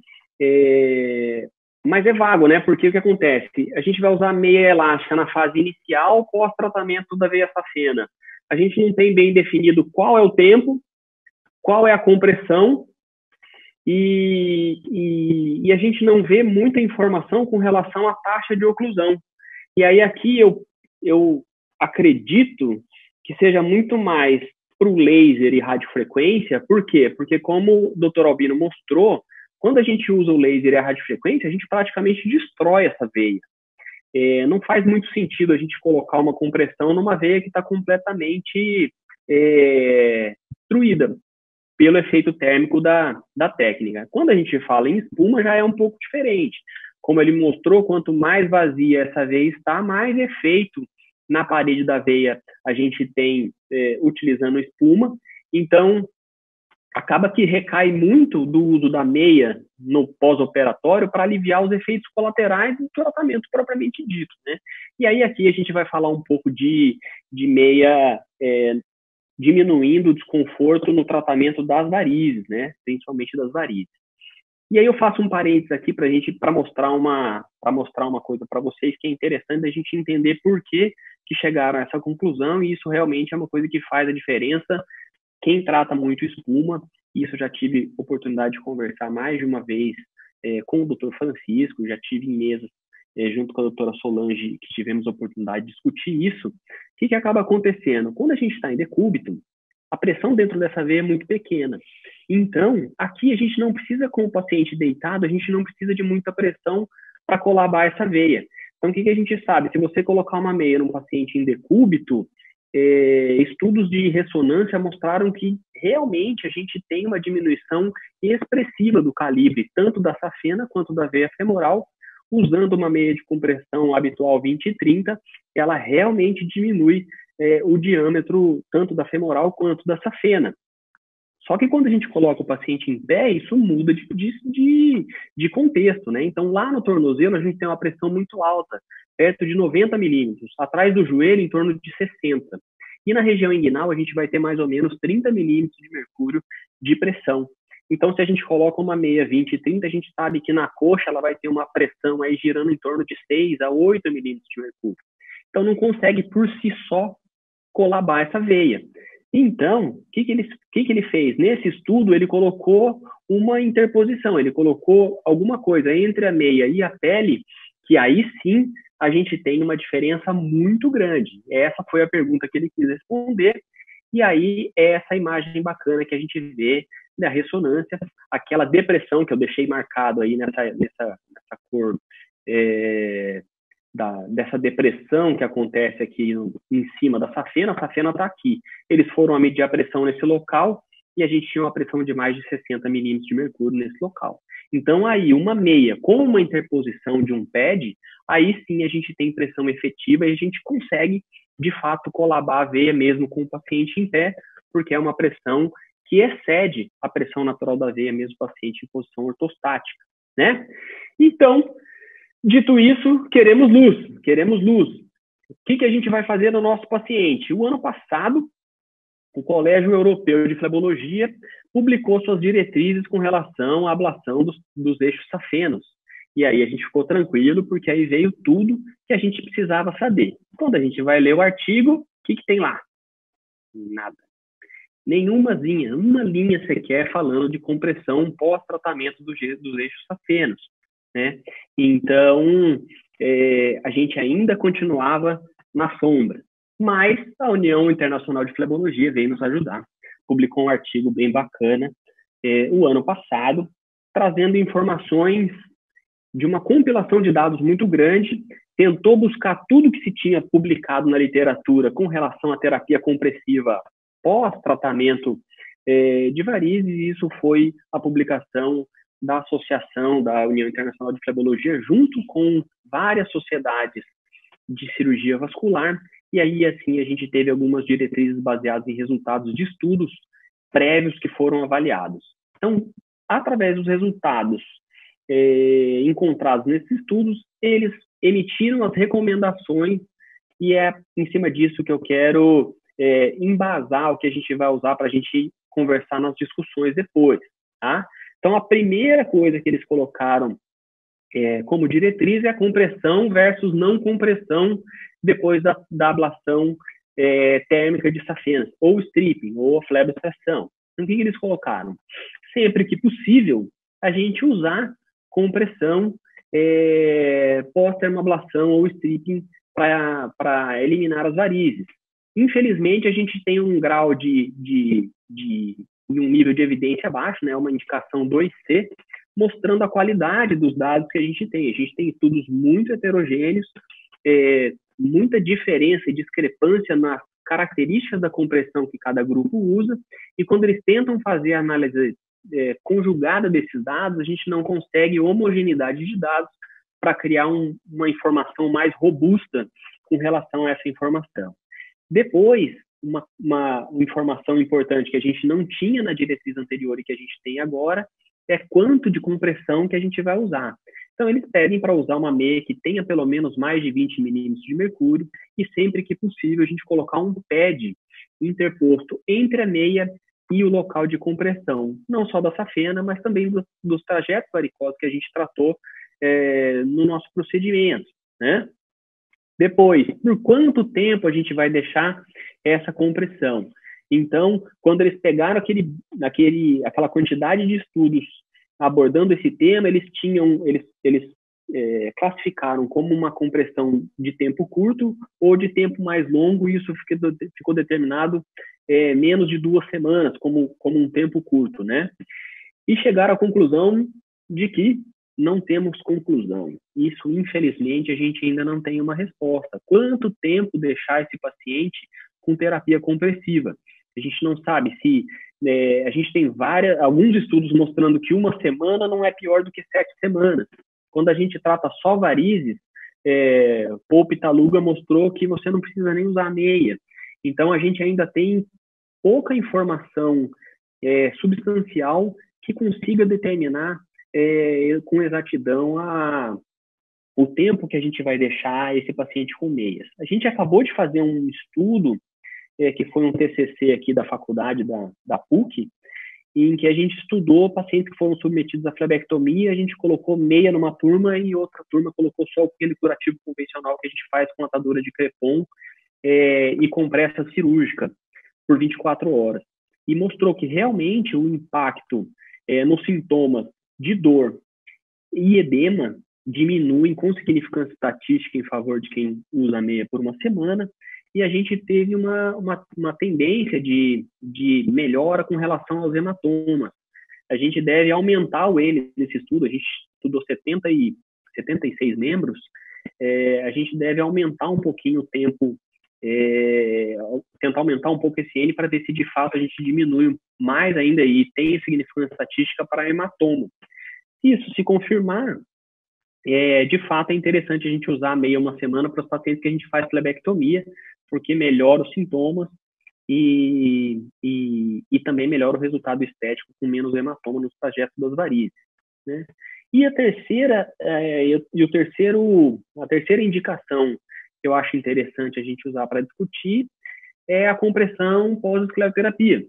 é, mas é vago, né? Porque o que acontece? A gente vai usar meia elástica na fase inicial pós-tratamento da veia safena. A gente não tem bem definido qual é o tempo, qual é a compressão, e, e, e a gente não vê muita informação com relação à taxa de oclusão. E aí aqui eu, eu acredito que seja muito mais para o laser e radiofrequência. Por quê? Porque como o doutor Albino mostrou, quando a gente usa o laser e a radiofrequência, a gente praticamente destrói essa veia. É, não faz muito sentido a gente colocar uma compressão numa veia que está completamente é, destruída pelo efeito térmico da, da técnica. Quando a gente fala em espuma, já é um pouco diferente. Como ele mostrou, quanto mais vazia essa veia está, mais efeito na parede da veia a gente tem é, utilizando espuma. Então, acaba que recai muito do uso da meia no pós-operatório para aliviar os efeitos colaterais do tratamento propriamente dito, né? E aí aqui a gente vai falar um pouco de, de meia é, diminuindo o desconforto no tratamento das varizes, né? Principalmente das varizes. E aí eu faço um parênteses aqui para a gente, para mostrar uma, para mostrar uma coisa para vocês que é interessante a gente entender por que que chegaram a essa conclusão, e isso realmente é uma coisa que faz a diferença. Quem trata muito espuma, isso eu já tive oportunidade de conversar mais de uma vez é, com o doutor Francisco, já tive em mesas é, junto com a doutora Solange, que tivemos a oportunidade de discutir isso. O que, que acaba acontecendo? Quando a gente está em decúbito, a pressão dentro dessa veia é muito pequena. Então, aqui a gente não precisa, com o paciente deitado, a gente não precisa de muita pressão para colabar essa veia. Então, o que, que a gente sabe? Se você colocar uma meia num paciente em decúbito, é, estudos de ressonância mostraram que realmente a gente tem uma diminuição expressiva do calibre, tanto da safena quanto da veia femoral. Usando uma meia de compressão habitual vinte e trinta, ela realmente diminui é, o diâmetro tanto da femoral quanto da safena. Só que quando a gente coloca o paciente em pé, isso muda de, de, de contexto, né? Então, lá no tornozelo, a gente tem uma pressão muito alta, perto de noventa milímetros, atrás do joelho, em torno de sessenta. E na região inguinal, a gente vai ter mais ou menos trinta milímetros de mercúrio de pressão. Então, se a gente coloca uma meia vinte e trinta, a gente sabe que na coxa ela vai ter uma pressão aí girando em torno de seis a oito milímetros de mercúrio. Então, não consegue por si só colabar essa veia. Então, o que, que, ele, que, que ele fez? Nesse estudo, ele colocou uma interposição, ele colocou alguma coisa entre a meia e a pele, que aí sim a gente tem uma diferença muito grande. Essa foi a pergunta que ele quis responder, e aí é essa imagem bacana que a gente vê da ressonância, aquela depressão que eu deixei marcado aí nessa, nessa, nessa cor, é, da, dessa depressão que acontece aqui no, em cima da safena. A safena está aqui. Eles foram a medir a pressão nesse local e a gente tinha uma pressão de mais de sessenta milímetros de mercúrio nesse local. Então, aí, uma meia com uma interposição de um pad, aí sim a gente tem pressão efetiva e a gente consegue, de fato, colabar a veia mesmo com o paciente em pé, porque é uma pressão que excede a pressão natural da veia, mesmo o paciente em posição ortostática, né? Então, dito isso, queremos luz, queremos luz. O que, que a gente vai fazer no nosso paciente? O ano passado, o Colégio Europeu de Flebologia publicou suas diretrizes com relação à ablação dos, dos eixos safenos. E aí a gente ficou tranquilo, porque aí veio tudo que a gente precisava saber. Quando a gente vai ler o artigo, o que, que tem lá? Nada. Nenhumazinha, uma linha sequer falando de compressão pós-tratamento do, dos eixos safenos, né? Então, é, a gente ainda continuava na sombra. Mas a União Internacional de Flebologia veio nos ajudar. Publicou um artigo bem bacana eh, o ano passado, trazendo informações de uma compilação de dados muito grande, tentou buscar tudo que se tinha publicado na literatura com relação à terapia compressiva pós-tratamento eh, de varizes, e isso foi a publicação da Associação da União Internacional de Flebologia, junto com várias sociedades de cirurgia vascular. E aí, assim, a gente teve algumas diretrizes baseadas em resultados de estudos prévios que foram avaliados. Então, através dos resultados eh, encontrados nesses estudos, eles emitiram as recomendações, e é em cima disso que eu quero eh, embasar o que a gente vai usar para a gente conversar nas discussões depois, tá? Então, a primeira coisa que eles colocaram É, como diretriz é a compressão versus não compressão depois da, da ablação é, térmica de safenas, ou stripping, ou a fleboextração. Então, o que, que eles colocaram? Sempre que possível, a gente usar compressão é, pós-termoablação ou stripping para eliminar as varizes. Infelizmente, a gente tem um grau de, de, de, de um nível de evidência baixo, né, uma indicação dois C, mostrando a qualidade dos dados que a gente tem. A gente tem estudos muito heterogêneos, é, muita diferença e discrepância nas características da compressão que cada grupo usa, e quando eles tentam fazer a análise é, conjugada desses dados, a gente não consegue homogeneidade de dados para criar um, uma informação mais robusta com relação a essa informação. Depois, uma, uma, uma informação importante que a gente não tinha na diretriz anterior e que a gente tem agora, é quanto de compressão que a gente vai usar. Então, eles pedem para usar uma meia que tenha pelo menos mais de vinte milímetros de mercúrio, e sempre que possível a gente colocar um pad interposto entre a meia e o local de compressão, não só da safena, mas também do, dos trajetos varicosos que a gente tratou é, no nosso procedimento, né? Depois, por quanto tempo a gente vai deixar essa compressão? Então, quando eles pegaram aquele, aquele, aquela quantidade de estudos abordando esse tema, eles tinham, eles, eles é, classificaram como uma compressão de tempo curto ou de tempo mais longo, e isso ficou, ficou determinado é, menos de duas semanas, como, como um tempo curto, né? E chegaram à conclusão de que não temos conclusão. Isso, infelizmente, a gente ainda não tem uma resposta. Quanto tempo deixar esse paciente com terapia compressiva? A gente não sabe se... É, a gente tem várias, alguns estudos mostrando que uma semana não é pior do que sete semanas. Quando a gente trata só varizes, é, Pope Taluga mostrou que você não precisa nem usar meia. Então, a gente ainda tem pouca informação é, substancial que consiga determinar é, com exatidão a, o tempo que a gente vai deixar esse paciente com meias. A gente acabou de fazer um estudo, é, que foi um T C C aqui da faculdade da, da P U C, em que a gente estudou pacientes que foram submetidos à flebectomia, a gente colocou meia numa turma e outra turma colocou só aquele curativo convencional que a gente faz com atadura de crepom é, e compressa cirúrgica por vinte e quatro horas. E mostrou que realmente o impacto é, nos sintomas de dor e edema diminuem com significância estatística em favor de quem usa a meia por uma semana, e a gente teve uma, uma, uma tendência de, de melhora com relação aos hematomas. A gente deve aumentar o N nesse estudo, a gente estudou setenta e, setenta e seis membros, é, a gente deve aumentar um pouquinho o tempo, é, tentar aumentar um pouco esse N para ver se de fato a gente diminui mais ainda e tem significância estatística para hematoma. Isso, se confirmar, é, de fato é interessante a gente usar a meia uma semana para os pacientes que a gente faz flebectomia, porque melhora os sintomas e, e, e também melhora o resultado estético com menos hematoma nos trajetos das varizes, né? E a terceira, é, e o terceiro, a terceira indicação que eu acho interessante a gente usar para discutir é a compressão pós-escleroterapia.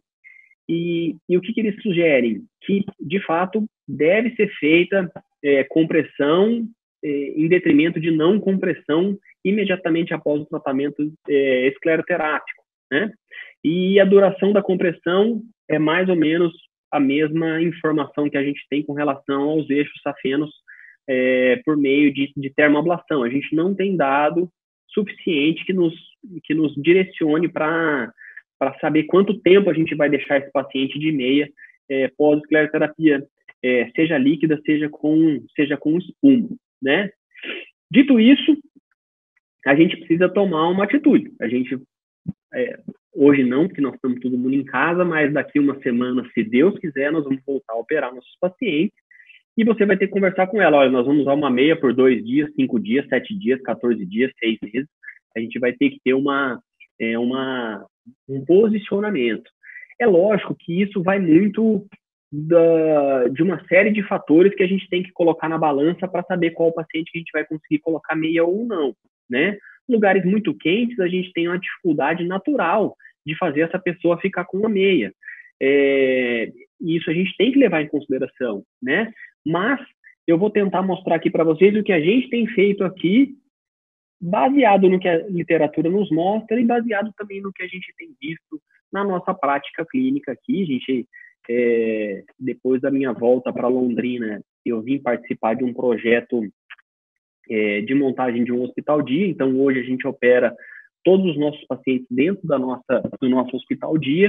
E, e o que, que eles sugerem? Que, de fato, deve ser feita é, compressão é, em detrimento de não compressão imediatamente após o tratamento é, escleroterápico, né? E a duração da compressão é mais ou menos a mesma informação que a gente tem com relação aos eixos safenos é, por meio de, de termoablação. A gente não tem dado suficiente que nos, que nos direcione para para saber quanto tempo a gente vai deixar esse paciente de meia é, pós-escleroterapia, é, seja líquida, seja com, seja com espuma, né? Dito isso, a gente precisa tomar uma atitude. A gente, é, hoje não, porque nós estamos todo mundo em casa, mas daqui uma semana, se Deus quiser, nós vamos voltar a operar nossos pacientes e você vai ter que conversar com ela. Olha, nós vamos usar uma meia por dois dias, cinco dias, sete dias, quatorze dias, seis meses. A gente vai ter que ter uma... É uma, um posicionamento. É lógico que isso vai muito da, de uma série de fatores que a gente tem que colocar na balança para saber qual paciente que a gente vai conseguir colocar meia ou não, né? Lugares muito quentes, a gente tem uma dificuldade natural de fazer essa pessoa ficar com uma meia. É, isso a gente tem que levar em consideração, né? Mas eu vou tentar mostrar aqui para vocês o que a gente tem feito aqui, baseado no que a literatura nos mostra e baseado também no que a gente tem visto na nossa prática clínica aqui. A gente, é, depois da minha volta para Londrina, eu vim participar de um projeto é, de montagem de um hospital dia. Então, hoje a gente opera todos os nossos pacientes dentro da nossa, do nosso hospital dia.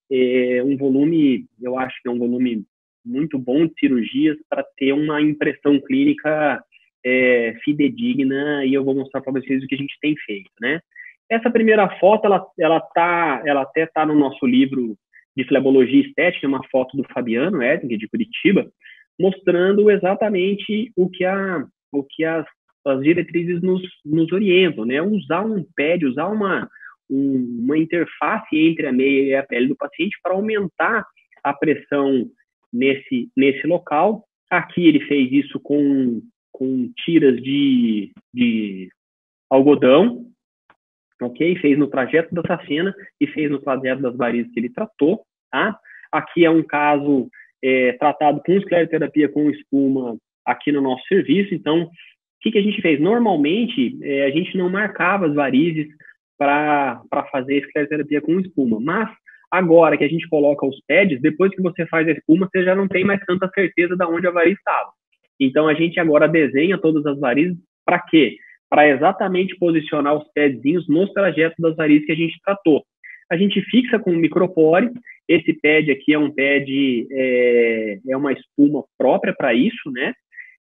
É um volume, eu acho que é um volume muito bom de cirurgias para ter uma impressão clínica É, fidedigna, e eu vou mostrar para vocês o que a gente tem feito, né? Essa primeira foto, ela, ela, tá, ela até está no nosso livro de flebologia estética, é uma foto do Fabiano Edling, de Curitiba, mostrando exatamente o que, a, o que as, as diretrizes nos, nos orientam, né? Usar um pad, usar uma, um, uma interface entre a meia e a pele do paciente para aumentar a pressão nesse, nesse local. Aqui ele fez isso com com tiras de, de algodão, ok? Fez no trajeto da safena e fez no trajeto das varizes que ele tratou, tá? Aqui é um caso é, tratado com escleroterapia com espuma aqui no nosso serviço. Então, o que, que a gente fez? Normalmente, é, a gente não marcava as varizes para fazer escleroterapia com espuma, mas agora que a gente coloca os pads, depois que você faz a espuma, você já não tem mais tanta certeza de onde a variz estava. Então, a gente agora desenha todas as varizes para quê? Para exatamente posicionar os padzinhos nos trajetos das varizes que a gente tratou. A gente fixa com o micropore. Esse pad aqui é um pad, é, é uma espuma própria para isso, né?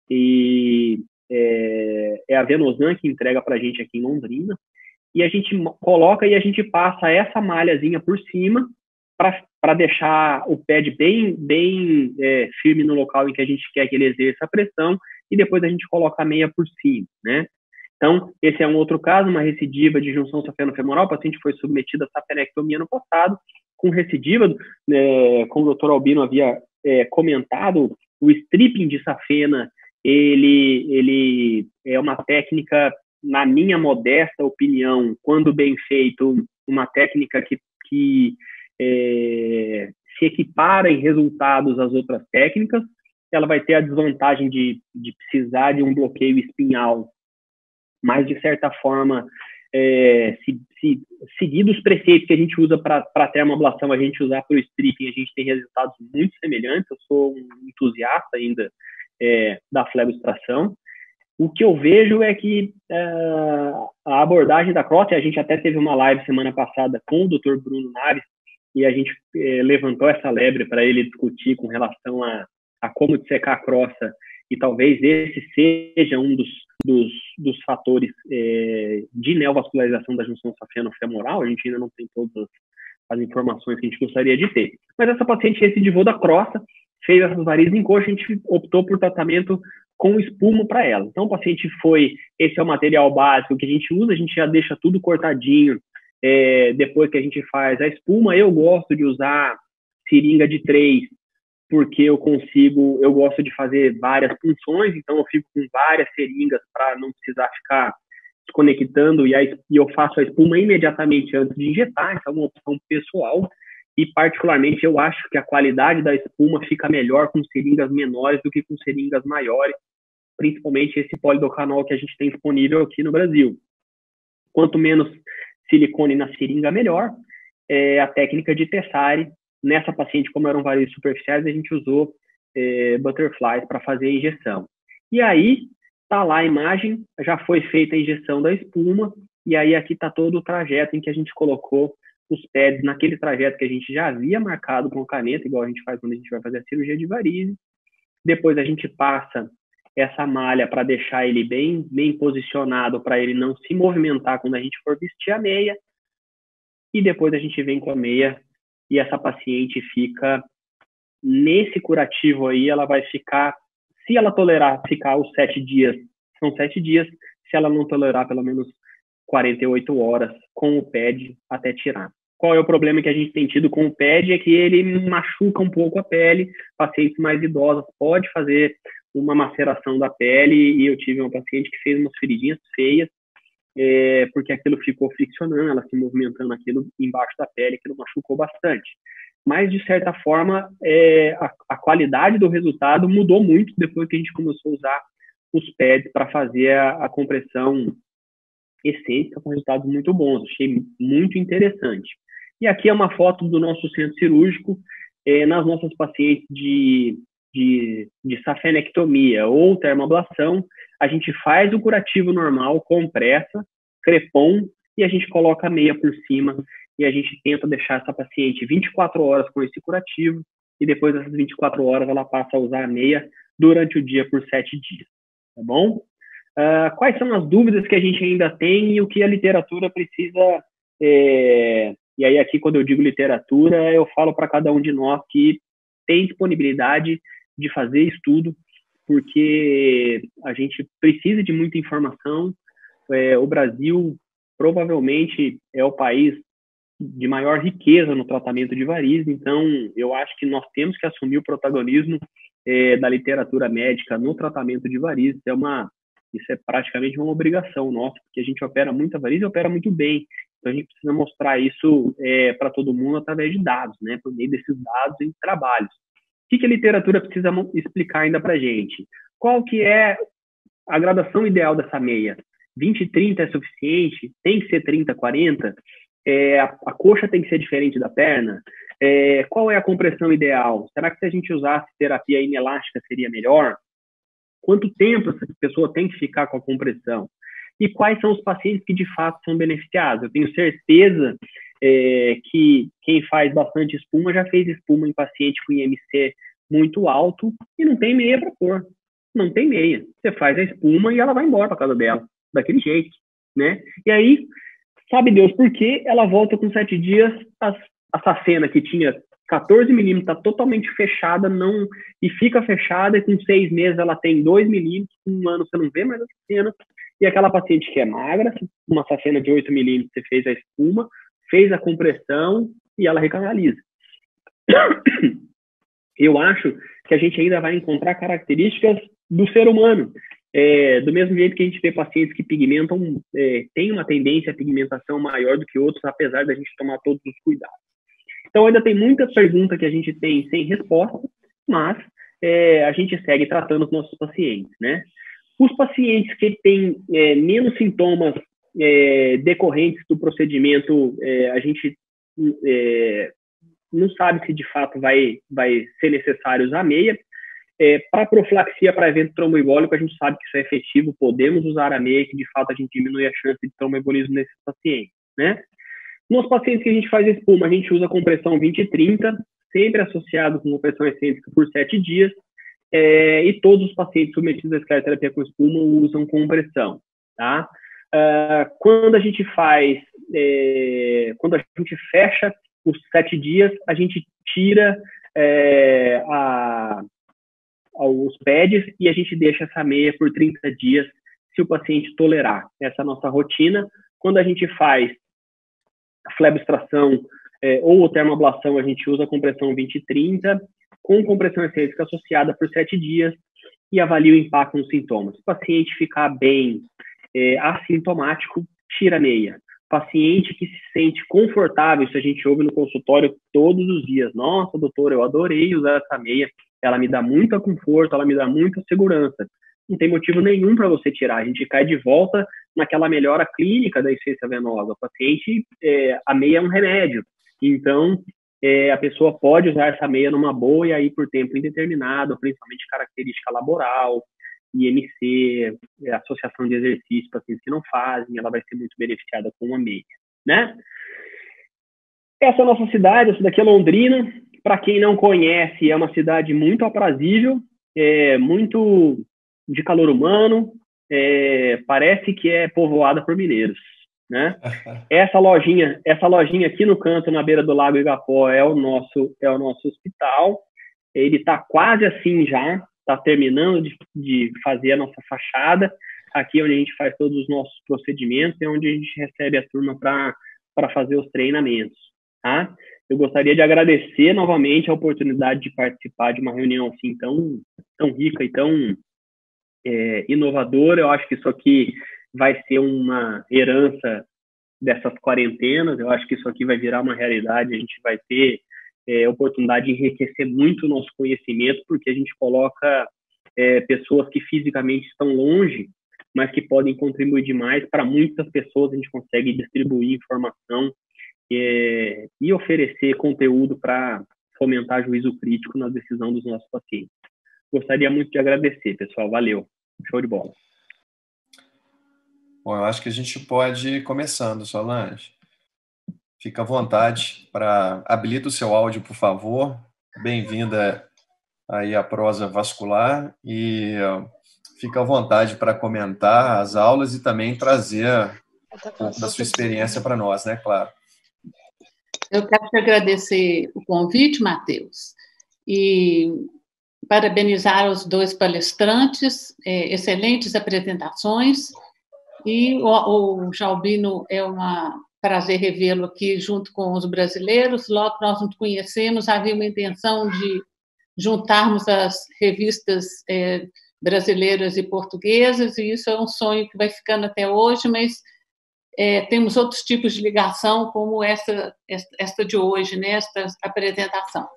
E é, é a Venosan que entrega para a gente aqui em Londrina. E a gente coloca e a gente passa essa malhazinha por cima para deixar o pad bem, bem é, firme no local em que a gente quer que ele exerça a pressão, e depois a gente coloca a meia por cima, né? Então, esse é um outro caso, uma recidiva de junção safeno-femoral. O paciente foi submetido a safenectomia no passado, com recidiva, é, como o doutor Albino havia é, comentado, o stripping de safena, ele, ele é uma técnica, na minha modesta opinião, quando bem feito, uma técnica que, que É, se equipara em resultados às outras técnicas. Ela vai ter a desvantagem de, de precisar de um bloqueio espinhal, mas, de certa forma, é, se, se seguir os preceitos que a gente usa para a termoablação, a gente usar para o stripping, a gente tem resultados muito semelhantes. Eu sou um entusiasta ainda é, da fleboextração. O que eu vejo é que uh, a abordagem da crosta, a gente até teve uma live semana passada com o doutor Bruno Naves, e a gente eh, levantou essa lebre para ele discutir com relação a, a como dissecar a crosta, e talvez esse seja um dos, dos, dos fatores eh, de neovascularização da junção safeno-femoral. A gente ainda não tem todas as informações que a gente gostaria de ter. Mas essa paciente recidivou da crosta, fez essas varizes em coxa, a gente optou por tratamento com espuma para ela. Então, o paciente foi, esse é o material básico que a gente usa, a gente já deixa tudo cortadinho, é, depois que a gente faz a espuma. Eu gosto de usar seringa de três, porque eu consigo, eu gosto de fazer várias punções, então eu fico com várias seringas para não precisar ficar desconectando, e, a, e eu faço a espuma imediatamente antes de injetar, então é uma opção pessoal, e particularmente eu acho que a qualidade da espuma fica melhor com seringas menores do que com seringas maiores, principalmente esse polidocanol que a gente tem disponível aqui no Brasil. Quanto menos silicone na seringa, melhor. É, a técnica de Tessari, nessa paciente, como eram varizes superficiais, a gente usou é, butterflies para fazer a injeção. E aí, tá lá a imagem, já foi feita a injeção da espuma, e aí aqui está todo o trajeto em que a gente colocou os pads naquele trajeto que a gente já havia marcado com caneta, igual a gente faz quando a gente vai fazer a cirurgia de varizes. Depois a gente passa essa malha para deixar ele bem, bem posicionado, para ele não se movimentar quando a gente for vestir a meia. E depois a gente vem com a meia e essa paciente fica, nesse curativo aí, ela vai ficar, se ela tolerar ficar os sete dias, são sete dias, se ela não tolerar pelo menos quarenta e oito horas com o pad até tirar. Qual é o problema que a gente tem tido com o pad? É que ele machuca um pouco a pele. Pacientes mais idosas pode fazer uma maceração da pele, e eu tive uma paciente que fez umas feridinhas feias, é, porque aquilo ficou friccionando, ela se movimentando aquilo embaixo da pele, aquilo machucou bastante. Mas, de certa forma, é, a, a qualidade do resultado mudou muito depois que a gente começou a usar os pads para fazer a, a compressão excêntrica, com resultados muito bons. Achei muito interessante. E aqui é uma foto do nosso centro cirúrgico, é, nas nossas pacientes de, de, de safenectomia ou termoablação. A gente faz o curativo normal, compressa, crepom, e a gente coloca a meia por cima, e a gente tenta deixar essa paciente vinte e quatro horas com esse curativo, e depois dessas vinte e quatro horas ela passa a usar a meia durante o dia por sete dias, tá bom? Uh, quais são as dúvidas que a gente ainda tem e o que a literatura precisa... É, e aí aqui, quando eu digo literatura, eu falo para cada um de nós que tem disponibilidade de fazer estudo, porque a gente precisa de muita informação. É, o Brasil provavelmente é o país de maior riqueza no tratamento de varizes, então eu acho que nós temos que assumir o protagonismo é, da literatura médica no tratamento de varizes. É uma, isso é praticamente uma obrigação nossa, porque a gente opera muita varize e opera muito bem, então a gente precisa mostrar isso é, para todo mundo através de dados, né, por meio desses dados em trabalhos. O que, que a literatura precisa explicar ainda para a gente? Qual que é a gradação ideal dessa meia? vinte e trinta é suficiente? Tem que ser trinta, quarenta? É, a, a coxa tem que ser diferente da perna? É, qual é a compressão ideal? Será que se a gente usasse terapia inelástica seria melhor? Quanto tempo essa pessoa tem que ficar com a compressão? E quais são os pacientes que de fato são beneficiados? Eu tenho certeza é, que quem faz bastante espuma já fez espuma em paciente com I M C muito alto e não tem meia para pôr. Não tem meia. Você faz a espuma e ela vai embora para casa dela, daquele jeito, né? E aí, sabe Deus por quê? Ela volta com sete dias, a, a safena que tinha quatorze milímetros está totalmente fechada, não, e fica fechada, e com seis meses ela tem dois milímetros, com um ano você não vê mais a safena. E aquela paciente que é magra, uma safena de oito milímetros, você fez a espuma, fez a compressão e ela recanaliza. Eu acho que a gente ainda vai encontrar características do ser humano. É, do mesmo jeito que a gente vê pacientes que pigmentam, é, tem uma tendência à pigmentação maior do que outros, apesar da gente tomar todos os cuidados. Então, ainda tem muita pergunta que a gente tem sem resposta, mas é, a gente segue tratando os nossos pacientes, né? Os pacientes que têm é, menos sintomas é, decorrentes do procedimento, é, a gente é, não sabe se de fato vai, vai ser necessário usar meia. É, para profilaxia para evento tromboembólico, a gente sabe que isso é efetivo, podemos usar a meia, que de fato a gente diminui a chance de tromboembolismo nesses pacientes, né? Nos pacientes que a gente faz espuma, a gente usa compressão vinte e trinta, sempre associado com compressão excêntrica por sete dias, é, e todos os pacientes submetidos à escleroterapia com espuma usam compressão, tá? Uh, quando a gente faz, é, quando a gente fecha os sete dias, a gente tira é, a, os pads e a gente deixa essa meia por trinta dias, se o paciente tolerar. Essa é a nossa rotina. Quando a gente faz a fleboextração é, ou termoablação, a gente usa a compressão vinte e trinta, com compressão excêntrica associada por sete dias e avalia o impacto nos sintomas. Se o paciente ficar bem é, assintomático, tira a meia. Paciente que se sente confortável, isso a gente ouve no consultório todos os dias. Nossa, doutor, eu adorei usar essa meia, ela me dá muito conforto, ela me dá muita segurança. Não tem motivo nenhum para você tirar. A gente cai de volta naquela melhora clínica da insuficiência venosa. O paciente, é, a meia é um remédio. Então, é, a pessoa pode usar essa meia numa boa e aí por tempo indeterminado, principalmente característica laboral, I M C, é, associação de exercício, pacientes que não fazem, ela vai ser muito beneficiada com uma meia, né? Essa é a nossa cidade, essa daqui é Londrina. Para quem não conhece, é uma cidade muito aprazível, é, muito de calor humano, é, parece que é povoada por mineiros, né? Essa lojinha, essa lojinha aqui no canto, na beira do Lago Igapó, é o nosso, é o nosso hospital. Ele está quase assim já, está terminando de, de fazer a nossa fachada. Aqui é onde a gente faz todos os nossos procedimentos, é onde a gente recebe a turma para fazer os treinamentos, tá? Eu gostaria de agradecer novamente a oportunidade de participar de uma reunião assim tão, tão rica e tão é, inovadora. Eu acho que isso aqui vai ser uma herança dessas quarentenas. Eu acho que isso aqui vai virar uma realidade. A gente vai ter é, oportunidade de enriquecer muito o nosso conhecimento, porque a gente coloca é, pessoas que fisicamente estão longe, mas que podem contribuir demais para muitas pessoas. A gente consegue distribuir informação É, e oferecer conteúdo para fomentar juízo crítico na decisão dos nossos pacientes. Gostaria muito de agradecer, pessoal. Valeu. Show de bola. Bom, eu acho que a gente pode ir começando, Solange. Fica à vontade para... Habilita o seu áudio, por favor. Bem-vinda aí à prosa vascular e uh, fica à vontade para comentar as aulas e também trazer um pouco da sua experiência para nós, né? Claro. Eu quero te agradecer o convite, Matheus, e parabenizar os dois palestrantes, é, excelentes apresentações, e o, o Jalbino, é um prazer revê-lo aqui junto com os brasileiros. Logo que nós nos conhecemos, havia uma intenção de juntarmos as revistas é, brasileiras e portuguesas, e isso é um sonho que vai ficando até hoje, mas É, temos outros tipos de ligação, como essa, esta de hoje, né, esta apresentação.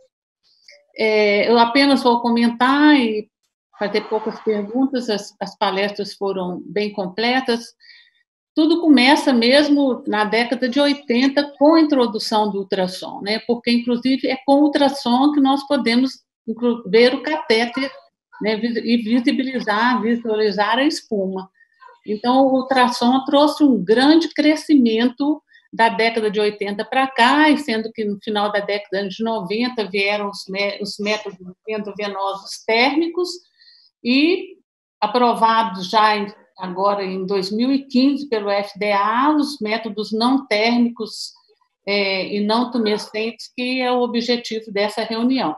É, eu apenas vou comentar e fazer poucas perguntas, as, as palestras foram bem completas. Tudo começa mesmo na década de oitenta, com a introdução do ultrassom, né, porque, inclusive, é com o ultrassom que nós podemos ver o catéter, né, e visibilizar, visualizar a espuma. Então, o ultrassom trouxe um grande crescimento da década de oitenta para cá, e sendo que no final da década de noventa vieram os, os métodos endovenosos térmicos e aprovados já em, agora em dois mil e quinze pelo F D A, os métodos não térmicos é, e não tumescentes, que é o objetivo dessa reunião.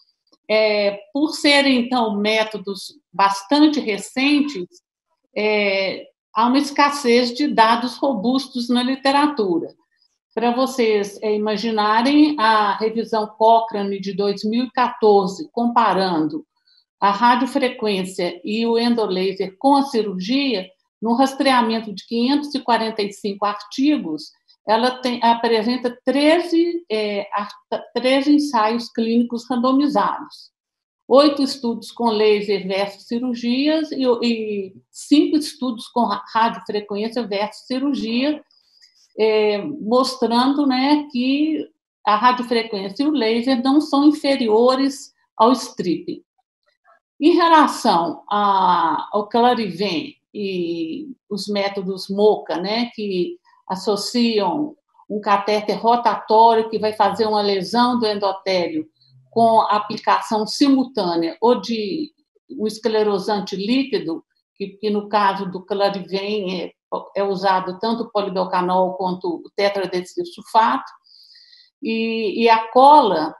É, por serem, então, métodos bastante recentes, É, há uma escassez de dados robustos na literatura. Para vocês é, imaginarem, a revisão Cochrane de dois mil e quatorze, comparando a radiofrequência e o endolaser com a cirurgia, no rastreamento de quinhentos e quarenta e cinco artigos, ela tem, apresenta treze, é, treze ensaios clínicos randomizados. Oito estudos com laser versus cirurgias e, e cinco estudos com radiofrequência versus cirurgia, é, mostrando, né, que a radiofrequência e o laser não são inferiores ao stripping. Em relação a, ao Clariven e os métodos MoCA, né, que associam um catéter rotatório que vai fazer uma lesão do endotélio com a aplicação simultânea ou de um esclerosante líquido, que, que no caso do Clariven é, é usado tanto o polidocanol quanto o tetradecidsulfato, e, e a cola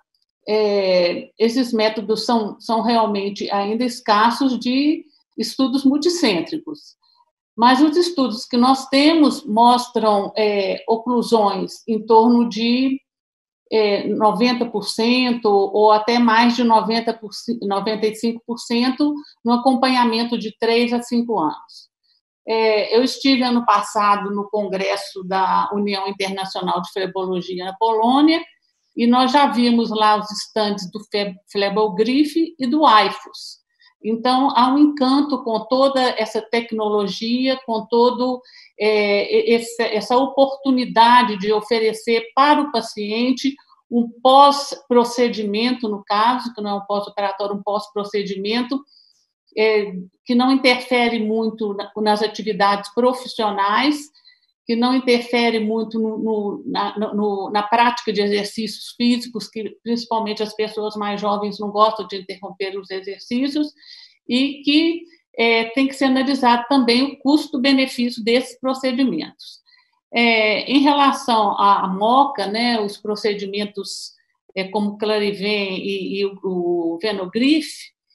é, esses métodos são, são realmente ainda escassos de estudos multicêntricos. Mas os estudos que nós temos mostram é, oclusões em torno de é, noventa por cento ou até mais de noventa por cento, noventa e cinco por cento no acompanhamento de três a cinco anos. É, eu estive ano passado no congresso da União Internacional de Flebologia na Polônia e nós já vimos lá os estandes do Flebogriff e do I F U S. Então, há um encanto com toda essa tecnologia, com toda é, essa oportunidade de oferecer para o paciente um pós-procedimento, no caso, que não é um pós-operatório, um pós-procedimento, é, que não interfere muito nas atividades profissionais, que não interfere muito no, no, na, no, na prática de exercícios físicos, que principalmente as pessoas mais jovens não gostam de interromper os exercícios, e que é, tem que ser analisado também o custo-benefício desses procedimentos. É, em relação à, à MoCA, né, os procedimentos é, como Clariven e, e o, o Venogriff,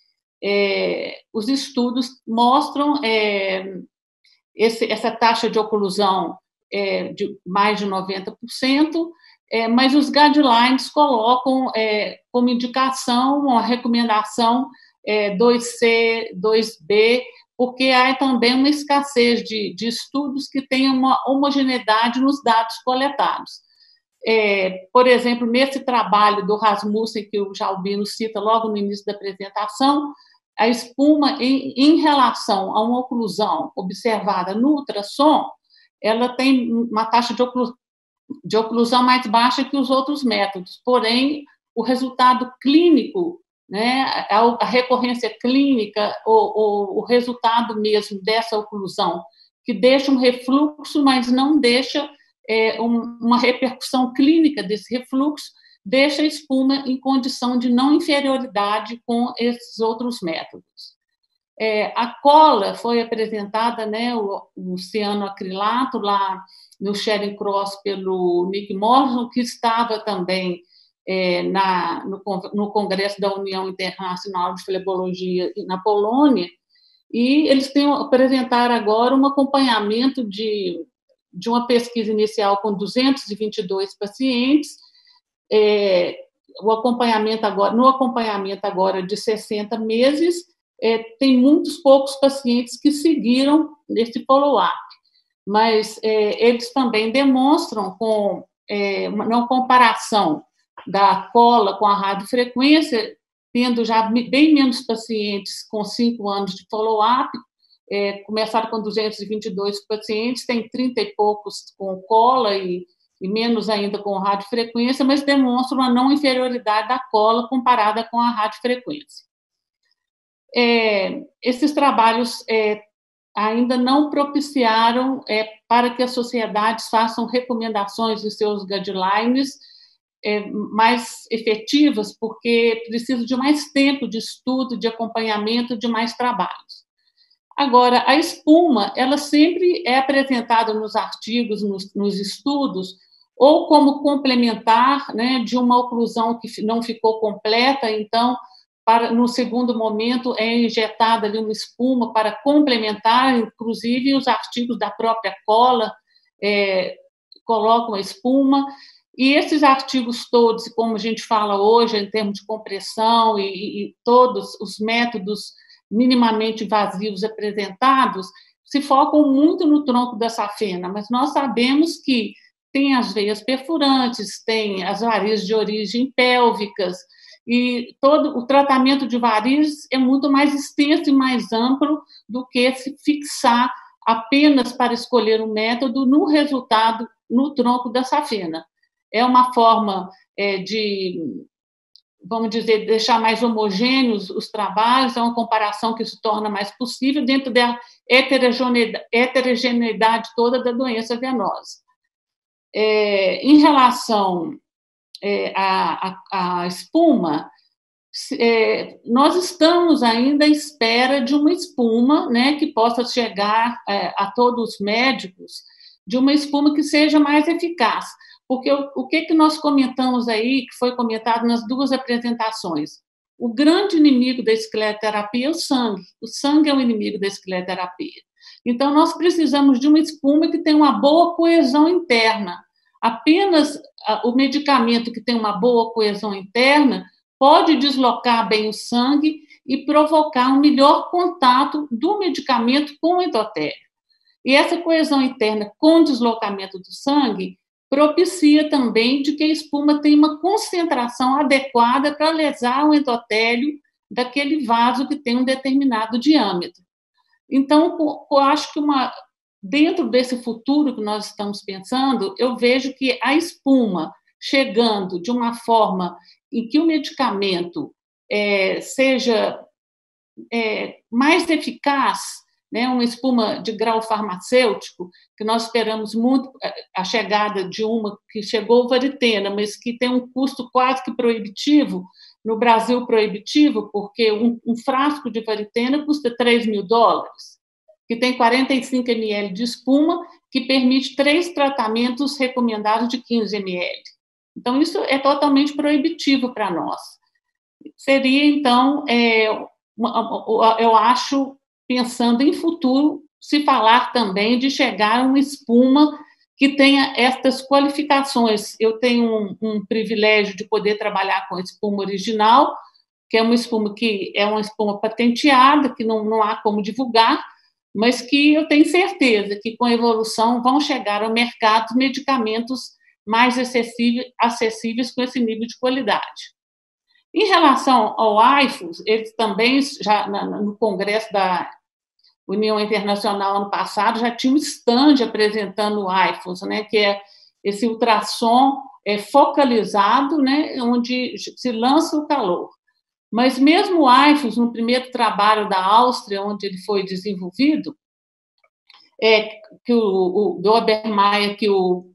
é, os estudos mostram é, esse, essa taxa de oclusão é, de mais de noventa por cento, é, mas os guidelines colocam é, como indicação uma recomendação é, dois C, dois B, porque há também uma escassez de, de estudos que tenham uma homogeneidade nos dados coletados. É, por exemplo, nesse trabalho do Rasmussen, que o Jalbino cita logo no início da apresentação, a espuma, em, em relação a uma oclusão observada no ultrassom, ela tem uma taxa de, oclu, de oclusão mais baixa que os outros métodos, porém, o resultado clínico, né, a, a recorrência clínica, o, o, o resultado mesmo dessa oclusão, que deixa um refluxo, mas não deixa é, um, uma repercussão clínica desse refluxo, deixa a espuma em condição de não inferioridade com esses outros métodos. É, a cola foi apresentada, né, o, o cianoacrilato, lá no Charing Cross pelo Nick Morrison, que estava também é, na, no, no Congresso da União Internacional de Flebologia na Polônia, e eles têm apresentaram agora um acompanhamento de, de uma pesquisa inicial com duzentos e vinte e dois pacientes, é, o acompanhamento agora, no acompanhamento agora de sessenta meses, é, tem muitos poucos pacientes que seguiram esse follow-up, mas é, eles também demonstram, com é, uma comparação da cola com a radiofrequência, tendo já bem menos pacientes com cinco anos de follow-up, é, começaram com duzentos e vinte e dois pacientes, tem trinta e poucos com cola e e menos ainda com radiofrequência, mas demonstra uma não inferioridade da cola comparada com a radiofrequência. É, esses trabalhos é, ainda não propiciaram é, para que as sociedades façam recomendações em seus guidelines é, mais efetivas, porque precisa de mais tempo de estudo, de acompanhamento, de mais trabalhos. Agora, a espuma, ela sempre é apresentada nos artigos, nos, nos estudos, ou como complementar, né, de uma oclusão que não ficou completa, então, para, no segundo momento, é injetada ali uma espuma para complementar, inclusive os artigos da própria cola é, colocam a espuma, e esses artigos todos, como a gente fala hoje, em termos de compressão e, e todos os métodos minimamente invasivos apresentados, se focam muito no tronco da safena, mas nós sabemos que tem as veias perfurantes, tem as varizes de origem pélvicas, e todo o tratamento de varizes é muito mais extenso e mais amplo do que se fixar apenas para escolher um método no resultado no tronco da safena. É uma forma é, de, vamos dizer, deixar mais homogêneos os trabalhos, é uma comparação que se torna mais possível dentro da heterogeneidade, heterogeneidade toda da doença venosa. É, em relação é, à, à espuma, é, nós estamos ainda à espera de uma espuma, né, que possa chegar é, a todos os médicos, de uma espuma que seja mais eficaz, porque o, o que, que nós comentamos aí, que foi comentado nas duas apresentações? O grande inimigo da escleroterapia é o sangue. O sangue é o inimigo da escleroterapia. Então, nós precisamos de uma espuma que tenha uma boa coesão interna. Apenas o medicamento que tem uma boa coesão interna pode deslocar bem o sangue e provocar um melhor contato do medicamento com o endotélio. E essa coesão interna com deslocamento do sangue propicia também de que a espuma tenha uma concentração adequada para lesar o endotélio daquele vaso que tem um determinado diâmetro. Então, eu acho que uma, dentro desse futuro que nós estamos pensando, eu vejo que a espuma chegando de uma forma em que o medicamento é, seja é, mais eficaz, né, uma espuma de grau farmacêutico, que nós esperamos muito a chegada de uma que chegou varitena, mas que tem um custo quase que proibitivo, no Brasil proibitivo, porque um, um frasco de varitena custa três mil dólares, que tem quarenta e cinco mililitros de espuma, que permite três tratamentos recomendados de quinze mililitros. Então, isso é totalmente proibitivo para nós. Seria, então, é, eu acho, pensando em futuro, se falar também de chegar a uma espuma que tenha estas qualificações. Eu tenho um, um privilégio de poder trabalhar com a espuma original, que é uma espuma que é uma espuma patenteada, que não, não há como divulgar, mas que eu tenho certeza que, com a evolução, vão chegar ao mercado medicamentos mais acessíveis, acessíveis com esse nível de qualidade. Em relação ao I F U S, eles também, já no Congresso da União Internacional, ano passado, já tinha um stand apresentando o I F U S, né, que é esse ultrassom é, focalizado, né, onde se lança o calor. Mas mesmo o I F U S, no primeiro trabalho da Áustria, onde ele foi desenvolvido, é, que o, o do Obermeier, que o,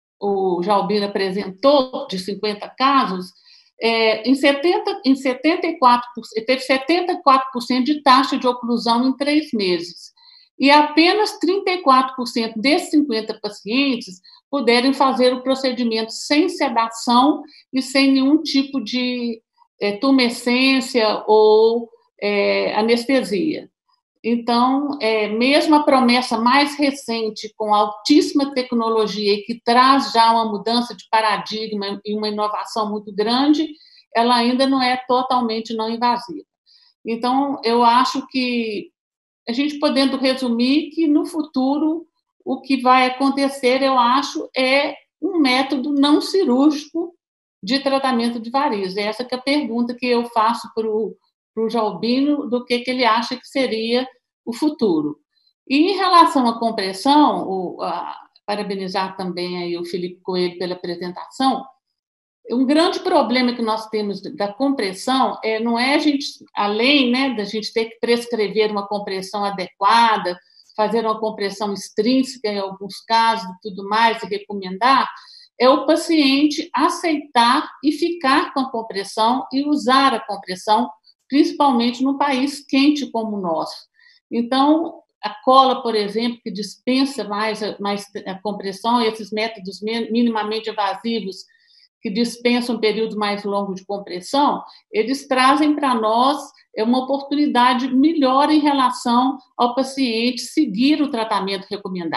o Jalbino apresentou, de cinquenta casos, é, em, setenta, em setenta e quatro por cento, teve setenta e quatro por cento de taxa de oclusão em três meses. E apenas trinta e quatro por cento desses cinquenta pacientes puderam fazer o procedimento sem sedação e sem nenhum tipo de é, tumescência ou é, anestesia. Então, é, mesmo a promessa mais recente, com altíssima tecnologia e que traz já uma mudança de paradigma e uma inovação muito grande, ela ainda não é totalmente não invasiva. Então, eu acho que, a gente podendo resumir, que no futuro o que vai acontecer, eu acho, é um método não cirúrgico de tratamento de varizes. Essa que é a pergunta que eu faço para o para o Jalbino, do que, que ele acha que seria o futuro. E em relação à compressão, o, a, parabenizar também aí o Felipe Coelho pela apresentação, um grande problema que nós temos da compressão é, não é a gente, além, né, da gente ter que prescrever uma compressão adequada, fazer uma compressão extrínseca em alguns casos e tudo mais, e recomendar, é o paciente aceitar e ficar com a compressão e usar a compressão, principalmente num país quente como o nosso. Então, a cola, por exemplo, que dispensa mais, mais a compressão, esses métodos minimamente evasivos que dispensam um período mais longo de compressão, eles trazem para nós uma oportunidade melhor em relação ao paciente seguir o tratamento recomendado.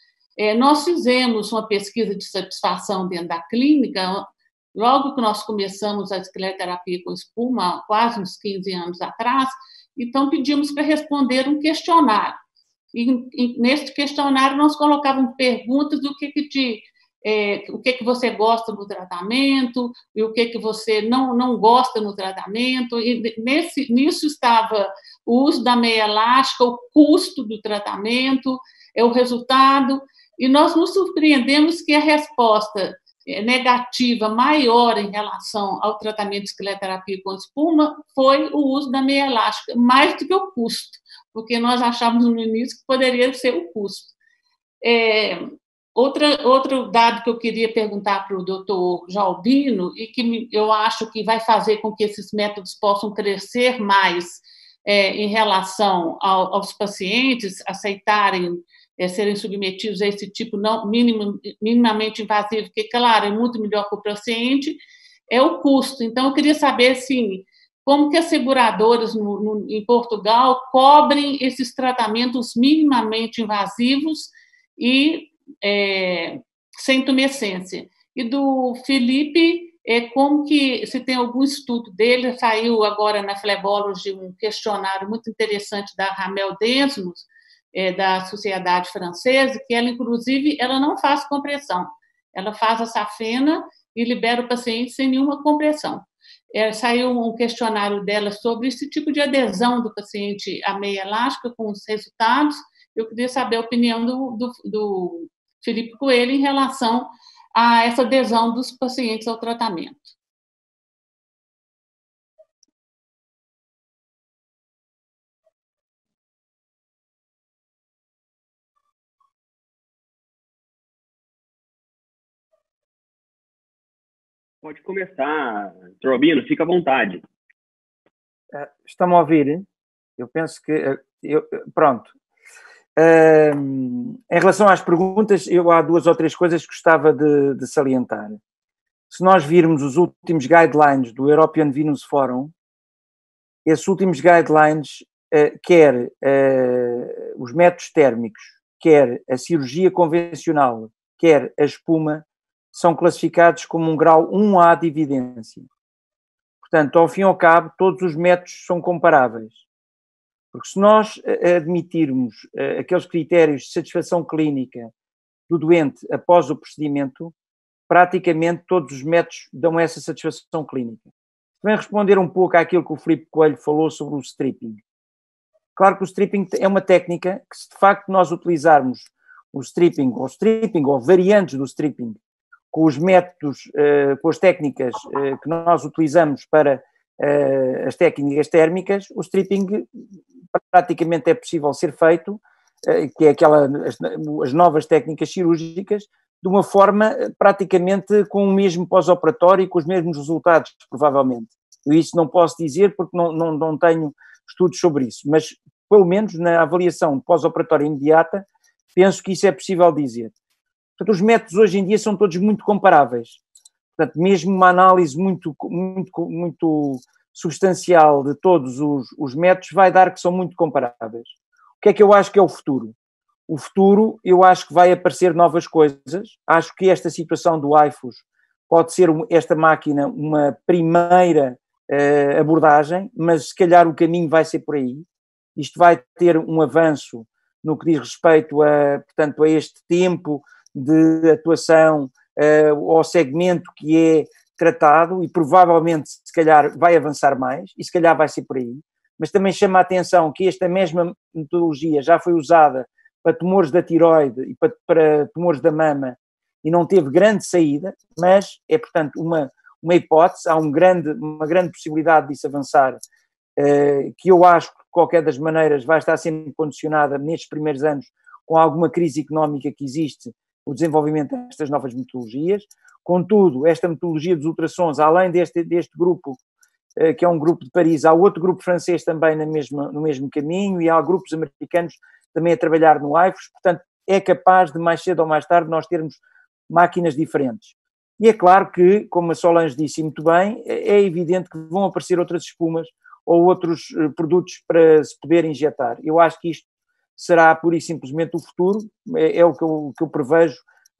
É, nós fizemos uma pesquisa de satisfação dentro da clínica, logo que nós começamos a escleroterapia com espuma, quase uns quinze anos atrás, então pedimos para responder um questionário. E, e nesse questionário nós colocávamos perguntas do que que te, é, o que que você gosta no tratamento e o que que você não, não gosta no tratamento. E nesse, nisso estava o uso da meia elástica, o custo do tratamento, é o resultado. E nós nos surpreendemos que a resposta negativa maior em relação ao tratamento de escleroterapia com espuma foi o uso da meia elástica, mais do que o custo, porque nós achávamos no início que poderia ser o custo. É, outra, outro dado que eu queria perguntar para o doutor Jalbino, e que eu acho que vai fazer com que esses métodos possam crescer mais é, em relação ao, aos pacientes aceitarem é, serem submetidos a esse tipo não, minimo, minimamente invasivo, que, claro, é muito melhor para o paciente, é o custo. Então, eu queria saber, assim, como que as seguradoras no, no, em Portugal cobrem esses tratamentos minimamente invasivos e é, sem tumescência. E do Felipe, é, como que, se tem algum estudo dele, saiu agora na Phlebology um questionário muito interessante da Ramel Desmos, é, da Sociedade Francesa, que ela, inclusive, ela não faz compressão, ela faz a safena e libera o paciente sem nenhuma compressão. É, saiu um questionário dela sobre esse tipo de adesão do paciente à meia elástica com os resultados. Eu queria saber a opinião do, do, do Felipe Coelho em relação a essa adesão dos pacientes ao tratamento. Pode começar, doutor Albino, fica à vontade. Estão-me a ouvir? Eu penso que... Eu, pronto. Um, em relação às perguntas, eu há duas ou três coisas que gostava de, de salientar. Se nós virmos os últimos guidelines do European Venous Forum, esses últimos guidelines, uh, quer uh, os métodos térmicos, quer a cirurgia convencional, quer a espuma, são classificados como um grau um A de evidência. Portanto, ao fim e ao cabo, todos os métodos são comparáveis. Porque se nós admitirmos aqueles critérios de satisfação clínica do doente após o procedimento, praticamente todos os métodos dão essa satisfação clínica. Vem responder um pouco àquilo que o Filipe Coelho falou sobre o stripping. Claro que o stripping é uma técnica que, se de facto nós utilizarmos o stripping, ou stripping, ou variantes do stripping, com os métodos, com as técnicas que nós utilizamos para as técnicas térmicas, o stripping praticamente é possível ser feito, que é aquela, as novas técnicas cirúrgicas, de uma forma praticamente com o mesmo pós-operatório e com os mesmos resultados, provavelmente. Eu isso não posso dizer porque não, não, não tenho estudos sobre isso, mas pelo menos na avaliação pós-operatória imediata, penso que isso é possível dizer. Portanto, os métodos hoje em dia são todos muito comparáveis. Portanto, mesmo uma análise muito, muito, muito substancial de todos os, os métodos vai dar que são muito comparáveis. O que é que eu acho que é o futuro? O futuro, eu acho que vai aparecer novas coisas. Acho que esta situação do I F U S pode ser, esta máquina, uma primeira uh, abordagem, mas se calhar o caminho vai ser por aí. Isto vai ter um avanço no que diz respeito a, portanto, a este tempo de atuação uh, ao segmento que é tratado, e provavelmente, se calhar, vai avançar mais, e se calhar vai ser por aí, mas também chama a atenção que esta mesma metodologia já foi usada para tumores da tiroide e para, para tumores da mama, e não teve grande saída, mas é, portanto, uma, uma hipótese, há um grande, uma grande possibilidade disso avançar, uh, que eu acho que, de qualquer das maneiras, vai estar sempre condicionada, nestes primeiros anos, com alguma crise económica que existe, o desenvolvimento destas novas metodologias. Contudo, esta metodologia dos ultrassons, além deste, deste grupo, eh, que é um grupo de Paris, há outro grupo francês também na mesma, no mesmo caminho, e há grupos americanos também a trabalhar no I F U S, portanto, é capaz de mais cedo ou mais tarde nós termos máquinas diferentes. E é claro que, como a Solange disse muito bem, é evidente que vão aparecer outras espumas ou outros produtos para se poder injetar. Eu acho que isto será pura e simplesmente o futuro, é, é o que eu, que eu prevejo,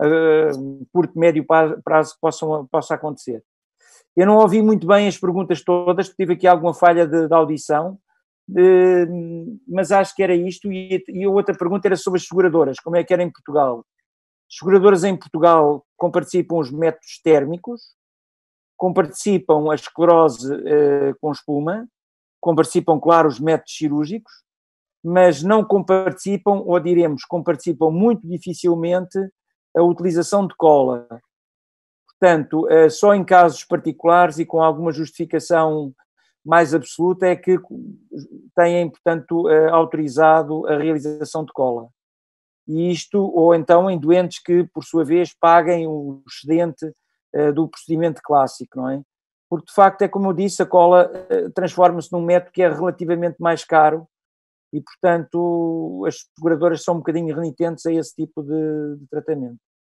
uh, curto, médio prazo que possam, possa acontecer. Eu não ouvi muito bem as perguntas todas, tive aqui alguma falha de, de audição, de, mas acho que era isto, e, e a outra pergunta era sobre as seguradoras, como é que era em Portugal. As seguradoras em Portugal comparticipam os métodos térmicos, comparticipam a esclerose uh, com espuma, comparticipam, claro, os métodos cirúrgicos, mas não comparticipam, ou diremos, comparticipam muito dificilmente a utilização de cola. Portanto, só em casos particulares e com alguma justificação mais absoluta é que têm, portanto, autorizado a realização de cola. E isto, ou então em doentes que, por sua vez, paguem o excedente do procedimento clássico, não é? Porque, de facto, é como eu disse, a cola transforma-se num método que é relativamente mais caro e, portanto, as seguradoras são um bocadinho renitentes a esse tipo de, de tratamento.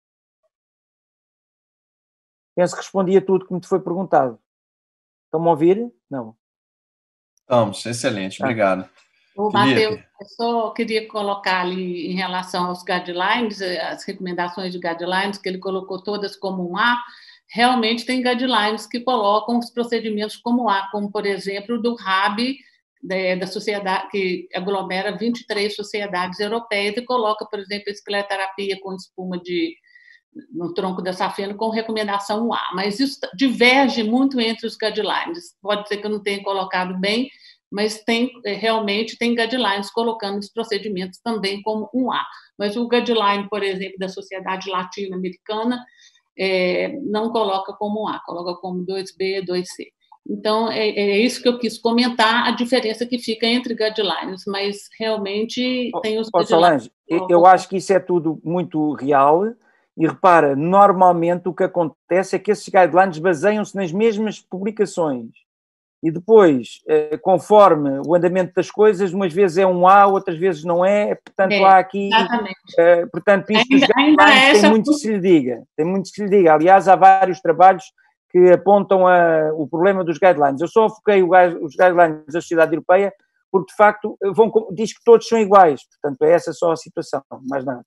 Penso que respondi a tudo que me foi perguntado. Estão-me a ouvir? Não. Estamos, excelente, obrigado. O Matheus, eu só queria colocar ali em relação aos guidelines, as recomendações de guidelines, que ele colocou todas como um A, realmente tem guidelines que colocam os procedimentos como A, como, por exemplo, do R A B, da sociedade, que aglomera vinte e três sociedades europeias e coloca, por exemplo, a escleroterapia com espuma de, no tronco da safena com recomendação A, mas isso diverge muito entre os guidelines. Pode ser que eu não tenha colocado bem, mas tem, realmente tem guidelines colocando os procedimentos também como um A. Mas o guideline, por exemplo, da Sociedade Latino-Americana, é, não coloca como um A, coloca como dois B, dois C. Então, é, é isso que eu quis comentar, a diferença que fica entre guidelines, mas realmente tem os oh, guidelines. Solange, eu acho que isso é tudo muito real, e repara, normalmente o que acontece é que esses guidelines baseiam-se nas mesmas publicações. E depois, conforme o andamento das coisas, umas vezes é um A, outras vezes não é, portanto é, há aqui... Uh, portanto, isto ainda, dos guidelines tem muito que se lhe diga, tem muito que se lhe diga. Aliás, há vários trabalhos que apontam a, o problema dos guidelines. Eu só foquei o, os guidelines da Sociedade Europeia porque, de facto, vão, diz que todos são iguais. Portanto, é essa só a situação, mais nada.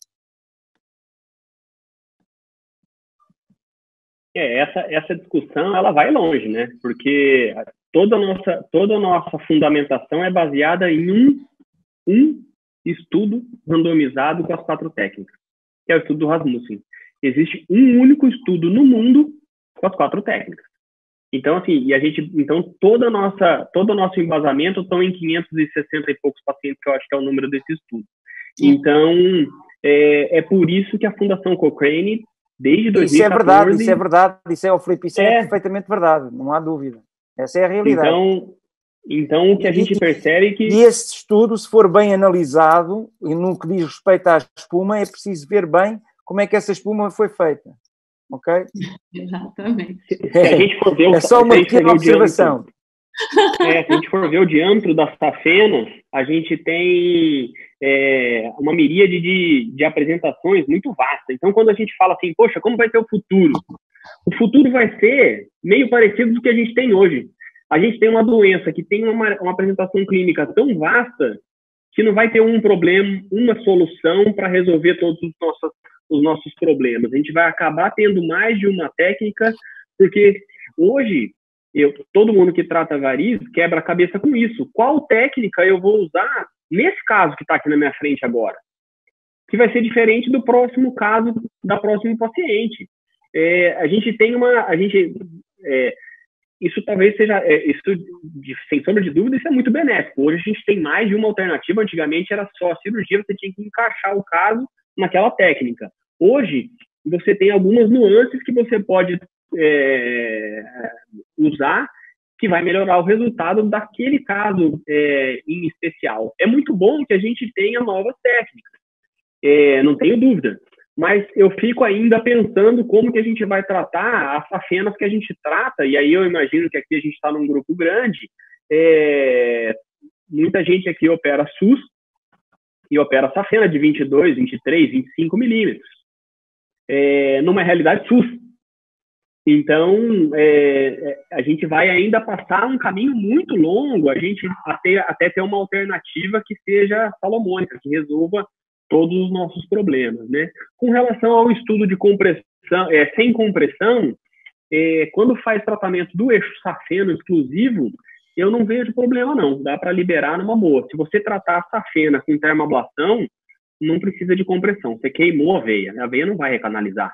É, essa, essa discussão, ela vai longe, né? Porque toda a nossa, toda a nossa fundamentação é baseada em um, um estudo randomizado com as quatro técnicas, que é o estudo do Rasmussen. Existe um único estudo no mundo com as quatro técnicas. Então, assim, e a gente, então, toda a nossa, todo o nosso embasamento estão em quinhentos e sessenta e poucos pacientes, que eu acho que é o número desse estudo. Então, é, é por isso que a Fundação Cochrane, desde dois mil e quatorze... Isso é verdade, isso é verdade, isso é, o Filipe, isso é, é perfeitamente verdade, não há dúvida. Essa é a realidade. Então, então o que a gente e, percebe é que... E esse estudo, se for bem analisado, e no que diz respeito à espuma, é preciso ver bem como é que essa espuma foi feita. Ok? Exatamente. Se a gente for ver o, é só uma pequena observação. Diâmetro, é, se a gente for ver o diâmetro das safenas, a gente tem é, uma miríade de, de apresentações muito vasta. Então, quando a gente fala assim, poxa, como vai ser o futuro? O futuro vai ser meio parecido do que a gente tem hoje. A gente tem uma doença que tem uma, uma apresentação clínica tão vasta que não vai ter um problema, uma solução para resolver todos os nossos, os nossos problemas. A gente vai acabar tendo mais de uma técnica, porque hoje, eu, todo mundo que trata varizes quebra a cabeça com isso. Qual técnica eu vou usar nesse caso que está aqui na minha frente agora? Que vai ser diferente do próximo caso, da próxima paciente. É, a gente tem uma... A gente, é, isso talvez seja... É, isso, de, sem sombra de dúvida, isso é muito benéfico. Hoje a gente tem mais de uma alternativa. Antigamente era só a cirurgia, você tinha que encaixar o caso naquela técnica. Hoje, você tem algumas nuances que você pode é, usar que vai melhorar o resultado daquele caso é, em especial. É muito bom que a gente tenha novas técnicas, é, não tenho dúvida, mas eu fico ainda pensando como que a gente vai tratar as safenas que a gente trata, e aí eu imagino que aqui a gente está num grupo grande, é, muita gente aqui opera SUS e opera safena de vinte e dois, vinte e três, vinte e cinco milímetros, é, numa realidade SUS. Então, é, a gente vai ainda passar um caminho muito longo, a gente até, até ter uma alternativa que seja salomônica, que resolva todos os nossos problemas, né? Com relação ao estudo de compressão, é, sem compressão, é, quando faz tratamento do eixo safeno exclusivo, eu não vejo problema não, dá para liberar numa boa. Se você tratar a safena com termoablação, não precisa de compressão, você queimou a veia, a veia não vai recanalizar.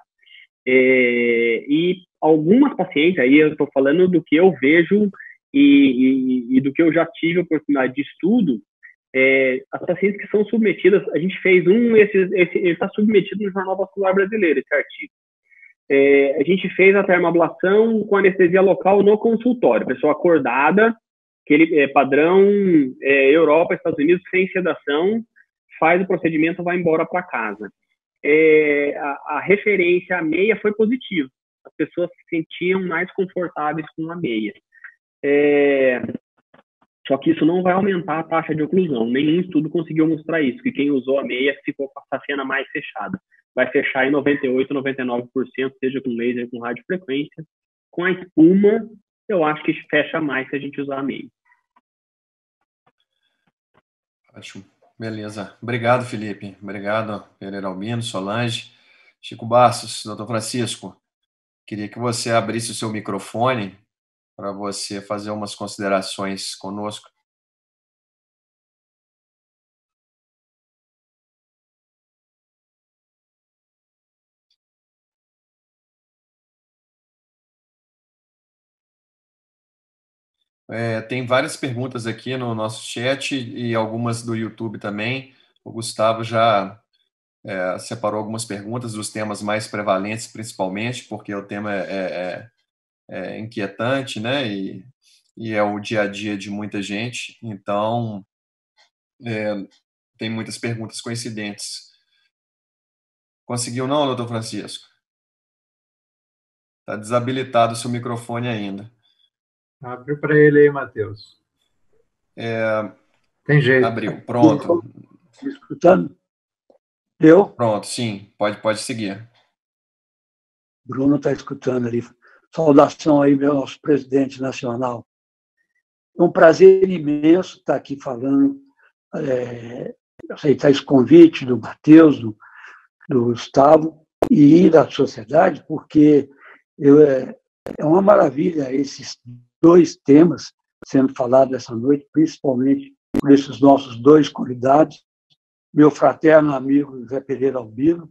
É, e algumas pacientes, aí eu estou falando do que eu vejo e, e, e do que eu já tive a oportunidade de estudo, é, as pacientes que são submetidas, a gente fez um, esse, esse, ele está submetido no Jornal Vascular Brasileiro, esse artigo. É, a gente fez a termoablação com anestesia local no consultório, pessoa acordada, aquele é, padrão é, Europa, Estados Unidos, sem sedação, faz o procedimento, vai embora para casa. É, a, a referência à meia foi positiva. As pessoas se sentiam mais confortáveis com a meia. É, Só que isso não vai aumentar a taxa de oclusão. Nenhum estudo conseguiu mostrar isso, que quem usou a meia ficou com a safena mais fechada. Vai fechar em noventa e oito, noventa e nove por cento, seja com laser, com radiofrequência. Com a espuma, eu acho que fecha mais se a gente usar a meia. Ótimo. Beleza. Obrigado, Felipe. Obrigado, Pereira Albino, Solange. Chico Bastos, doutor Francisco, queria que você abrisse o seu microfone para você fazer umas considerações conosco. É, tem várias perguntas aqui no nosso chat e algumas do YouTube também. O Gustavo já é, separou algumas perguntas dos temas mais prevalentes, principalmente, porque o tema é, é, é inquietante, né? E, e é o dia a dia de muita gente. Então, é, tem muitas perguntas coincidentes. Conseguiu não, doutor Francisco? Está desabilitado o seu microfone ainda. Abre para ele aí, Matheus. É, Tem jeito. Abriu, pronto. Me escutando? Eu? Pronto, sim, pode, pode seguir. Bruno está escutando ali. Saudação aí, meu nosso presidente nacional. É um prazer imenso estar aqui falando, é, aceitar esse convite do Matheus, do, do Gustavo e da sociedade, porque eu, é, é uma maravilha esses dois temas sendo falados essa noite, principalmente por esses nossos dois convidados, meu fraterno amigo Zé Pereira Albino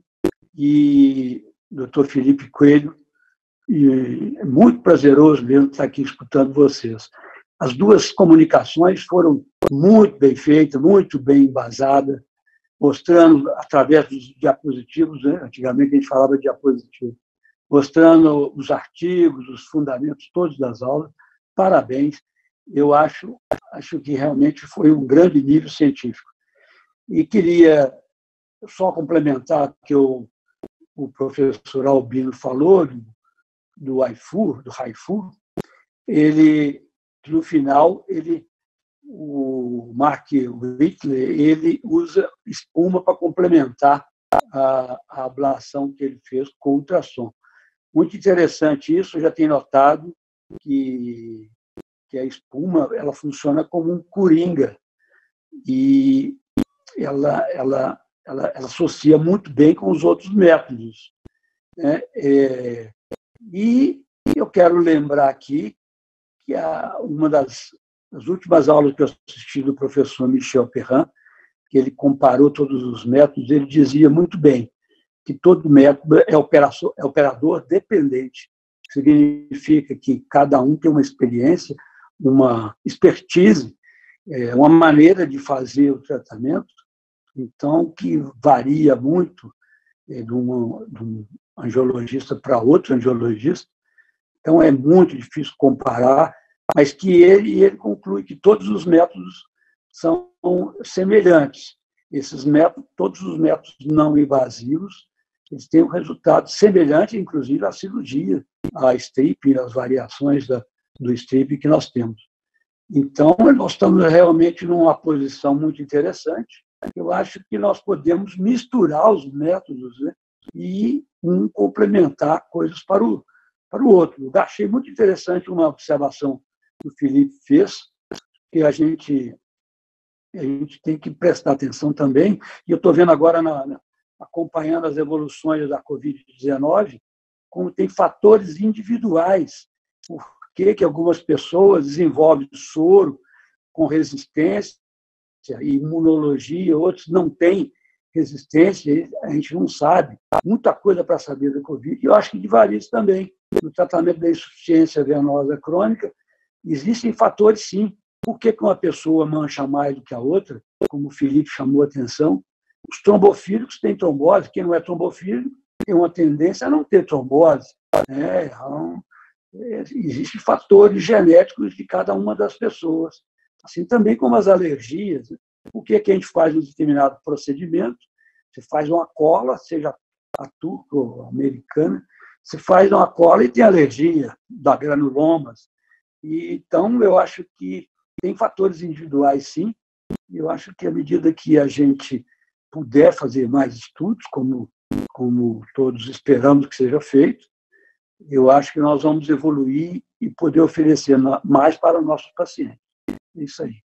e doutor Felipe Coelho. E é muito prazeroso mesmo estar aqui escutando vocês. As duas comunicações foram muito bem feitas, muito bem embasadas, mostrando, através dos diapositivos, né? Antigamente a gente falava de diapositivo, mostrando os artigos, os fundamentos todos das aulas. Parabéns. Eu acho, acho que realmente foi um grande nível científico. E queria só complementar que o, o professor Albino falou do, do Haifu, do Haifu, ele, no final, ele, o Mark Whitler, ele usa espuma para complementar a, a ablação que ele fez com ultrassom. Muito interessante isso, eu já tenho notado que, que a espuma ela funciona como um coringa e ela, ela, ela, ela associa muito bem com os outros métodos, né? É, e eu quero lembrar aqui que a, uma das, das últimas aulas que eu assisti do professor Michel Perrin, que ele comparou todos os métodos, ele dizia muito bem que todo método é, operação, é operador dependente. Significa que cada um tem uma experiência, uma expertise, é, uma maneira de fazer o tratamento, então, que varia muito é, de, uma, de um angiologista para outro angiologista. Então, é muito difícil comparar, mas que ele, ele conclui que todos os métodos são semelhantes. Esses métodos, todos os métodos não invasivos, eles têm um resultado semelhante, inclusive, à cirurgia, à strip, às variações da, do strip que nós temos. Então, nós estamos realmente numa posição muito interessante. Eu acho que nós podemos misturar os métodos, né, e um complementar coisas para o, para o outro. Eu achei muito interessante uma observação que o Felipe fez, que a gente, a gente tem que prestar atenção também, e eu estou vendo agora, na, na, acompanhando as evoluções da covid dezenove, como tem fatores individuais. Por que que algumas pessoas desenvolvem soro com resistência e imunologia, outros não têm resistência, a gente não sabe. Muita coisa para saber da Covid, e eu acho que de varizes também. No tratamento da insuficiência venosa crônica, existem fatores, sim. Por que que uma pessoa mancha mais do que a outra, como o Felipe chamou a atenção? Os trombofílicos têm trombose, quem não é trombofílico tem uma tendência a não ter trombose. Né? Então, existem fatores genéticos de cada uma das pessoas. Assim também como as alergias. Por que que a gente faz um determinado procedimento? Você faz uma cola, seja a turca ou a americana, você faz uma cola e tem alergia, da granulomas. E, então, eu acho que tem fatores individuais, sim, e eu acho que à medida que a gente puder fazer mais estudos, como, como todos esperamos que seja feito, eu acho que nós vamos evoluir e poder oferecer mais para os nossos pacientes. É isso aí.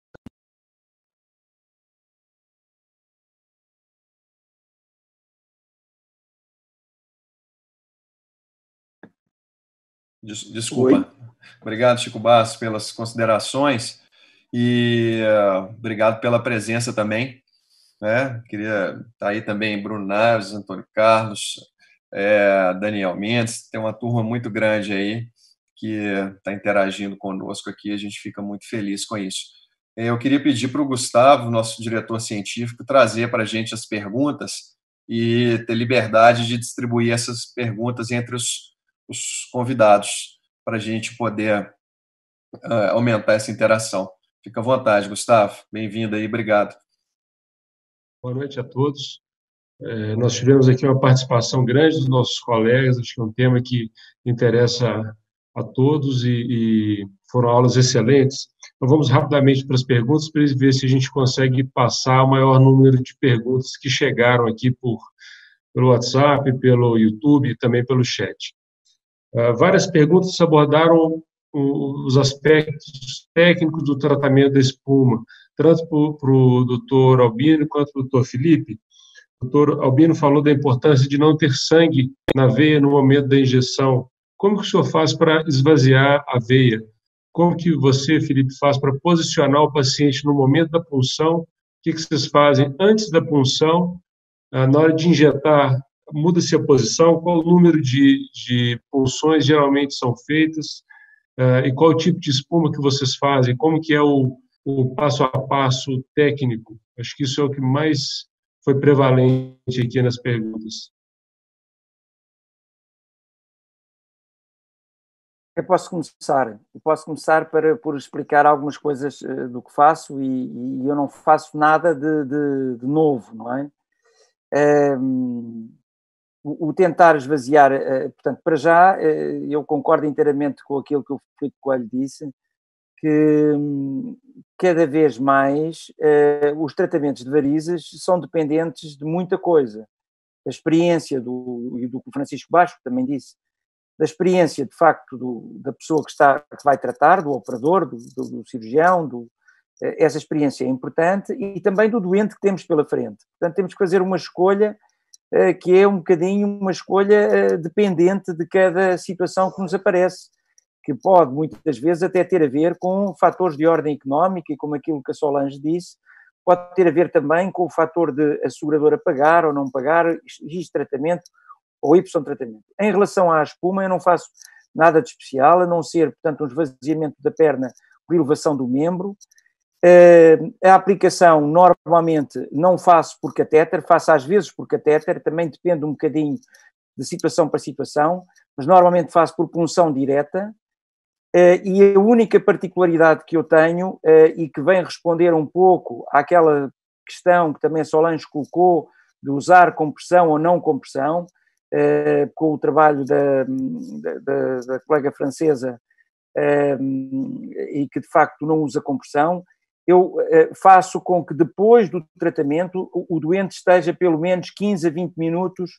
Desculpa. Oi. Obrigado, Chico Bastos, pelas considerações e uh, obrigado pela presença também. Né? Queria estar tá aí também Bruno Naves, Antônio Carlos, é, Daniel Mendes, tem uma turma muito grande aí que está interagindo conosco aqui, a gente fica muito feliz com isso. Eu queria pedir para o Gustavo, nosso diretor científico, trazer para a gente as perguntas e ter liberdade de distribuir essas perguntas entre os, os convidados, para a gente poder uh, aumentar essa interação. Fica à vontade, Gustavo. Bem-vindo aí, obrigado. Boa noite a todos. É, nós tivemos aqui uma participação grande dos nossos colegas, acho que é um tema que interessa a todos e, e foram aulas excelentes. Então, vamos rapidamente para as perguntas para ver se a gente consegue passar o maior número de perguntas que chegaram aqui por, pelo WhatsApp, pelo YouTube e também pelo chat. Uh, várias perguntas abordaram os aspectos técnicos do tratamento da espuma, tanto para o doutor Albino quanto para o doutor Felipe. O doutor Albino falou da importância de não ter sangue na veia no momento da injeção. Como que o senhor faz para esvaziar a veia? Como que você, Felipe, faz para posicionar o paciente no momento da punção? O que, que vocês fazem antes da punção? Na hora de injetar, muda-se a posição? Qual o número de, de punções geralmente são feitas? E qual o tipo de espuma que vocês fazem? Como que é o, o passo a passo técnico? Acho que isso é o que mais foi prevalente aqui nas perguntas. Eu posso começar. Eu posso começar para, por explicar algumas coisas uh, do que faço e, e eu não faço nada de, de, de novo, não é? Um, o, o tentar esvaziar, uh, portanto, para já, uh, eu concordo inteiramente com aquilo que o Filipe Coelho disse, que um, cada vez mais uh, os tratamentos de varizes são dependentes de muita coisa. Da experiência do, e do que o Francisco Bastos também disse, da experiência, de facto, do, da pessoa que, está, que vai tratar, do operador, do, do, do cirurgião, do, essa experiência é importante, e também do doente que temos pela frente. Portanto, temos que fazer uma escolha uh, que é um bocadinho uma escolha uh, dependente de cada situação que nos aparece, que pode, muitas vezes, até ter a ver com fatores de ordem económica, e como aquilo que a Solange disse, pode ter a ver também com o fator de a seguradora pagar ou não pagar X tratamento ou Y tratamento. Em relação à espuma, eu não faço nada de especial, a não ser, portanto, um esvaziamento da perna por elevação do membro. Uh, a aplicação, normalmente, não faço por catéter, faço às vezes por catéter, também depende um bocadinho de situação para situação, mas normalmente faço por punção direta. Uh, e a única particularidade que eu tenho, uh, e que vem responder um pouco àquela questão que também a Solange colocou, de usar compressão ou não compressão, uh, com o trabalho da, da, da colega francesa, uh, e que de facto não usa compressão, eu uh, faço com que depois do tratamento o, o doente esteja pelo menos quinze a vinte minutos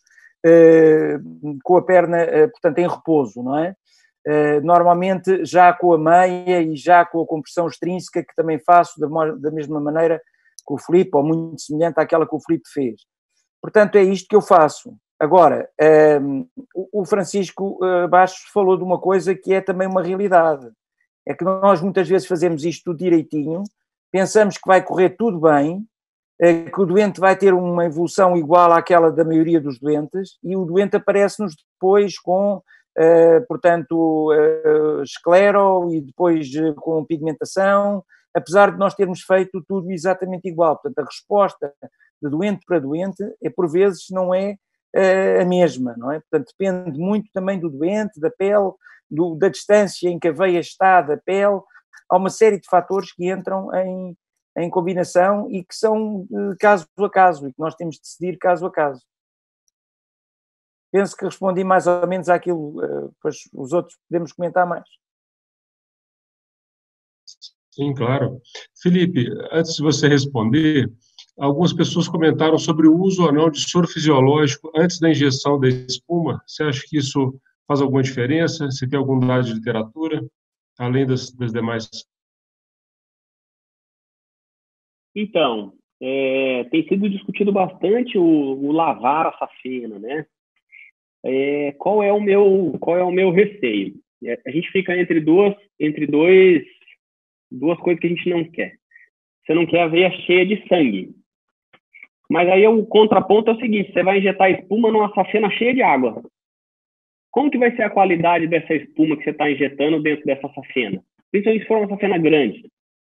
uh, com a perna, uh, portanto, em repouso, não é? Uh, normalmente já com a meia e já com a compressão extrínseca, que também faço da, da mesma maneira que o Filipe, ou muito semelhante àquela que o Filipe fez. Portanto, é isto que eu faço. Agora, um, o Francisco uh, Bastos falou de uma coisa que é também uma realidade. É que nós muitas vezes fazemos isto tudo direitinho, pensamos que vai correr tudo bem, uh, que o doente vai ter uma evolução igual àquela da maioria dos doentes, e o doente aparece-nos depois com... Uh, portanto, uh, esclero e depois uh, com pigmentação, apesar de nós termos feito tudo exatamente igual. Portanto, a resposta de doente para doente, é, por vezes, não é uh, a mesma, não é? Portanto, depende muito também do doente, da pele, do, da distância em que a veia está da pele. Há uma série de fatores que entram em, em combinação e que são uh, caso a caso, e que nós temos de decidir caso a caso. Penso que respondi mais ou menos àquilo, pois os outros podemos comentar mais. Sim, claro. Felipe, antes de você responder, algumas pessoas comentaram sobre o uso ou não de soro fisiológico antes da injeção da espuma. Você acha que isso faz alguma diferença? Você tem algum dado de literatura, além das, das demais? Então, é, tem sido discutido bastante o, o lavar a safena, né? É, qual é o meu, qual é o meu receio? É, a gente fica entre duas, entre dois, duas coisas que a gente não quer. Você não quer a veia cheia de sangue. Mas aí o contraponto é o seguinte, você vai injetar espuma numa safena cheia de água. Como que vai ser a qualidade dessa espuma que você está injetando dentro dessa safena? Principalmente se for uma safena grande.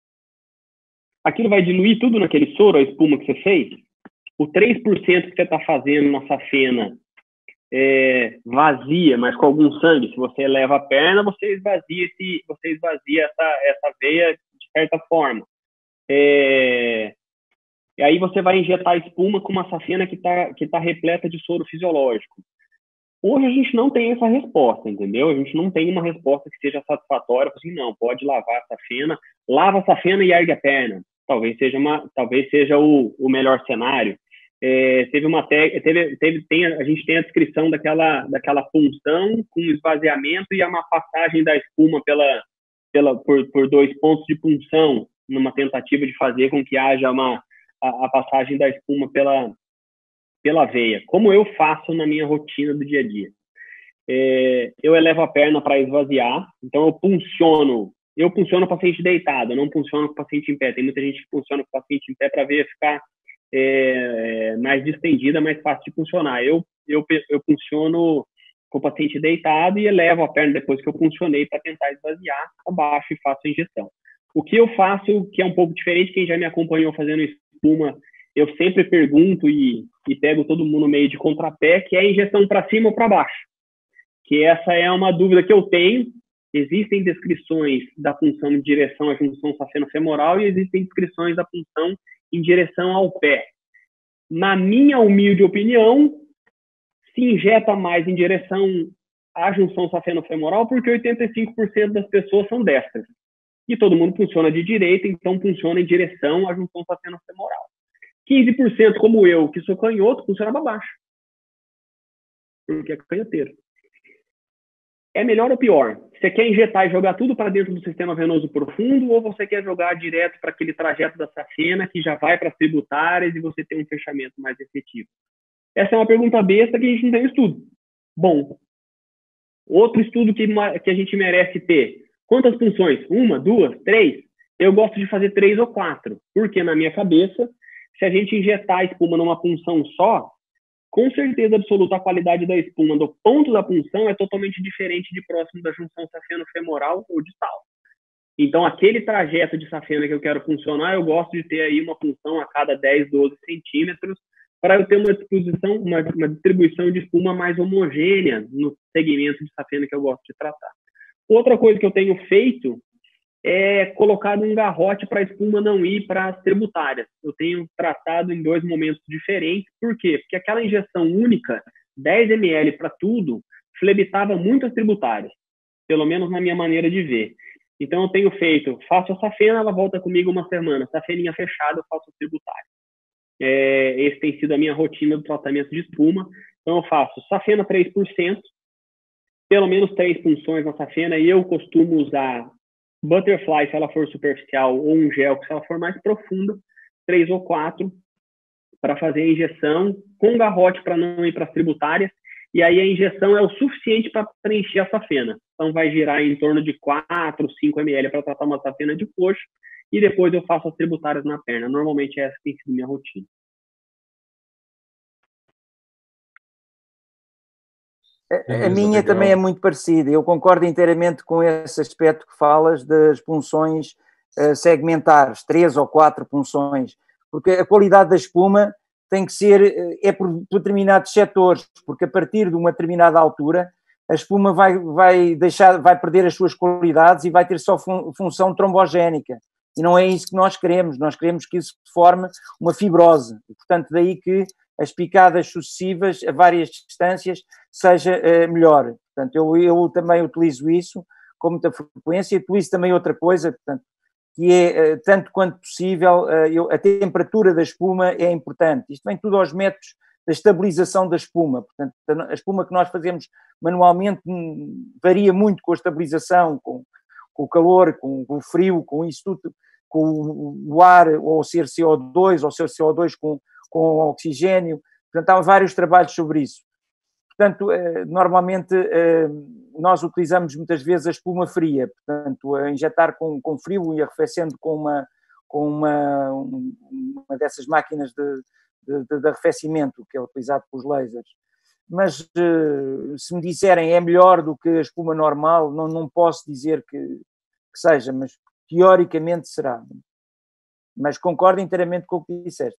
Aquilo vai diluir tudo naquele soro, a espuma que você fez? O três por cento que você está fazendo na safena é, vazia, mas com algum sangue, se você eleva a perna, você esvazia, esse, você esvazia essa, essa veia de certa forma. É, e aí você vai injetar espuma com uma safena que está que tá repleta de soro fisiológico. Hoje a gente não tem essa resposta, entendeu? A gente não tem uma resposta que seja satisfatória, assim, não, pode lavar a safena, lava a safena e ergue a perna. Talvez seja, uma, talvez seja o, o melhor cenário. É, teve uma teve, teve, tem, a gente tem a descrição daquela, daquela punção com esvaziamento e uma passagem da espuma pela, pela, por, por dois pontos de punção, numa tentativa de fazer com que haja uma, a, a passagem da espuma pela, pela veia. Como eu faço na minha rotina do dia a dia? É, eu elevo a perna para esvaziar, então eu punciono, eu punciono o paciente deitado, eu não punciono o paciente em pé. Tem muita gente que funciona com o paciente em pé para ver ficar é, mais distendida, mais fácil de funcionar. Eu, eu, eu punciono com o paciente deitado e elevo a perna depois que eu puncionei para tentar esvaziar, abaixo e faço a injeção. O que eu faço, que é um pouco diferente, quem já me acompanhou fazendo espuma, eu sempre pergunto e, e pego todo mundo meio de contrapé, que é a injeção para cima ou para baixo. Que essa é uma dúvida que eu tenho. Existem descrições da punção em direção à junção safeno-femoral e existem descrições da punção em direção ao pé. Na minha humilde opinião, se injeta mais em direção à junção safeno-femoral porque oitenta e cinco por cento das pessoas são destras. E todo mundo funciona de direita, então funciona em direção à junção safeno-femoral. quinze por cento como eu, que sou canhoto, funciona para baixo. Porque é canhoteiro. É melhor ou pior? Você quer injetar e jogar tudo para dentro do sistema venoso profundo ou você quer jogar direto para aquele trajeto da safena que já vai para as tributárias e você tem um fechamento mais efetivo? Essa é uma pergunta besta que a gente não tem estudo. Bom, outro estudo que, que a gente merece ter. Quantas punções? Uma, duas, três? Eu gosto de fazer três ou quatro, porque na minha cabeça, se a gente injetar a espuma numa punção só, com certeza absoluta a qualidade da espuma do ponto da punção é totalmente diferente de próximo da junção safeno-femoral ou distal. Então, aquele trajeto de safena que eu quero funcionar, eu gosto de ter aí uma punção a cada dez, doze centímetros para eu ter uma, disposição, uma, uma distribuição de espuma mais homogênea no segmento de safena que eu gosto de tratar. Outra coisa que eu tenho feito é colocado um garrote para a espuma não ir para as tributárias. Eu tenho tratado em dois momentos diferentes. Por quê? Porque aquela injeção única, dez mililitros para tudo, flebitava muito as tributárias, pelo menos na minha maneira de ver. Então eu tenho feito, faço a safena, ela volta comigo uma semana. Safeninha fechada, eu faço a tributária. É, esse tem sido a minha rotina do tratamento de espuma. Então eu faço safena três por cento, pelo menos três punções na safena, e eu costumo usar butterfly se ela for superficial ou um gel se ela for mais profunda, três ou quatro para fazer a injeção com garrote para não ir para as tributárias, e aí a injeção é o suficiente para preencher a safena. Então vai girar em torno de quatro, cinco mililitros para tratar uma safena de coxa e depois eu faço as tributárias na perna. Normalmente essa tem sido minha rotina. A minha também é muito parecida. Eu concordo inteiramente com esse aspecto que falas das punções segmentares, três ou quatro punções, porque a qualidade da espuma tem que ser, é por determinados setores, porque a partir de uma determinada altura a espuma vai, vai, deixar, vai perder as suas qualidades e vai ter só fun, função trombogénica. E não é isso que nós queremos. Nós queremos que isso forme uma fibrose. E, portanto, daí que as picadas sucessivas a várias distâncias seja uh, melhor. Portanto, eu, eu também utilizo isso com muita frequência e utilizo também outra coisa, portanto, que é, tanto quanto possível, a temperatura da espuma é importante. Isto vem tudo aos métodos da estabilização da espuma. Portanto, a espuma que nós fazemos manualmente varia muito com a estabilização, com, com o calor, com, com o frio, com isso tudo, com o ar, ou ser C O dois, ou ser C O dois com, com oxigênio. Portanto, há vários trabalhos sobre isso. Portanto, normalmente nós utilizamos muitas vezes a espuma fria, portanto, a injetar com, com frio e arrefecendo com uma, com uma, uma dessas máquinas de, de, de arrefecimento que é utilizado pelos lasers. Mas se me disserem é melhor do que a espuma normal, não, não posso dizer que, que seja, mas teoricamente será. Mas concordo inteiramente com o que disseste.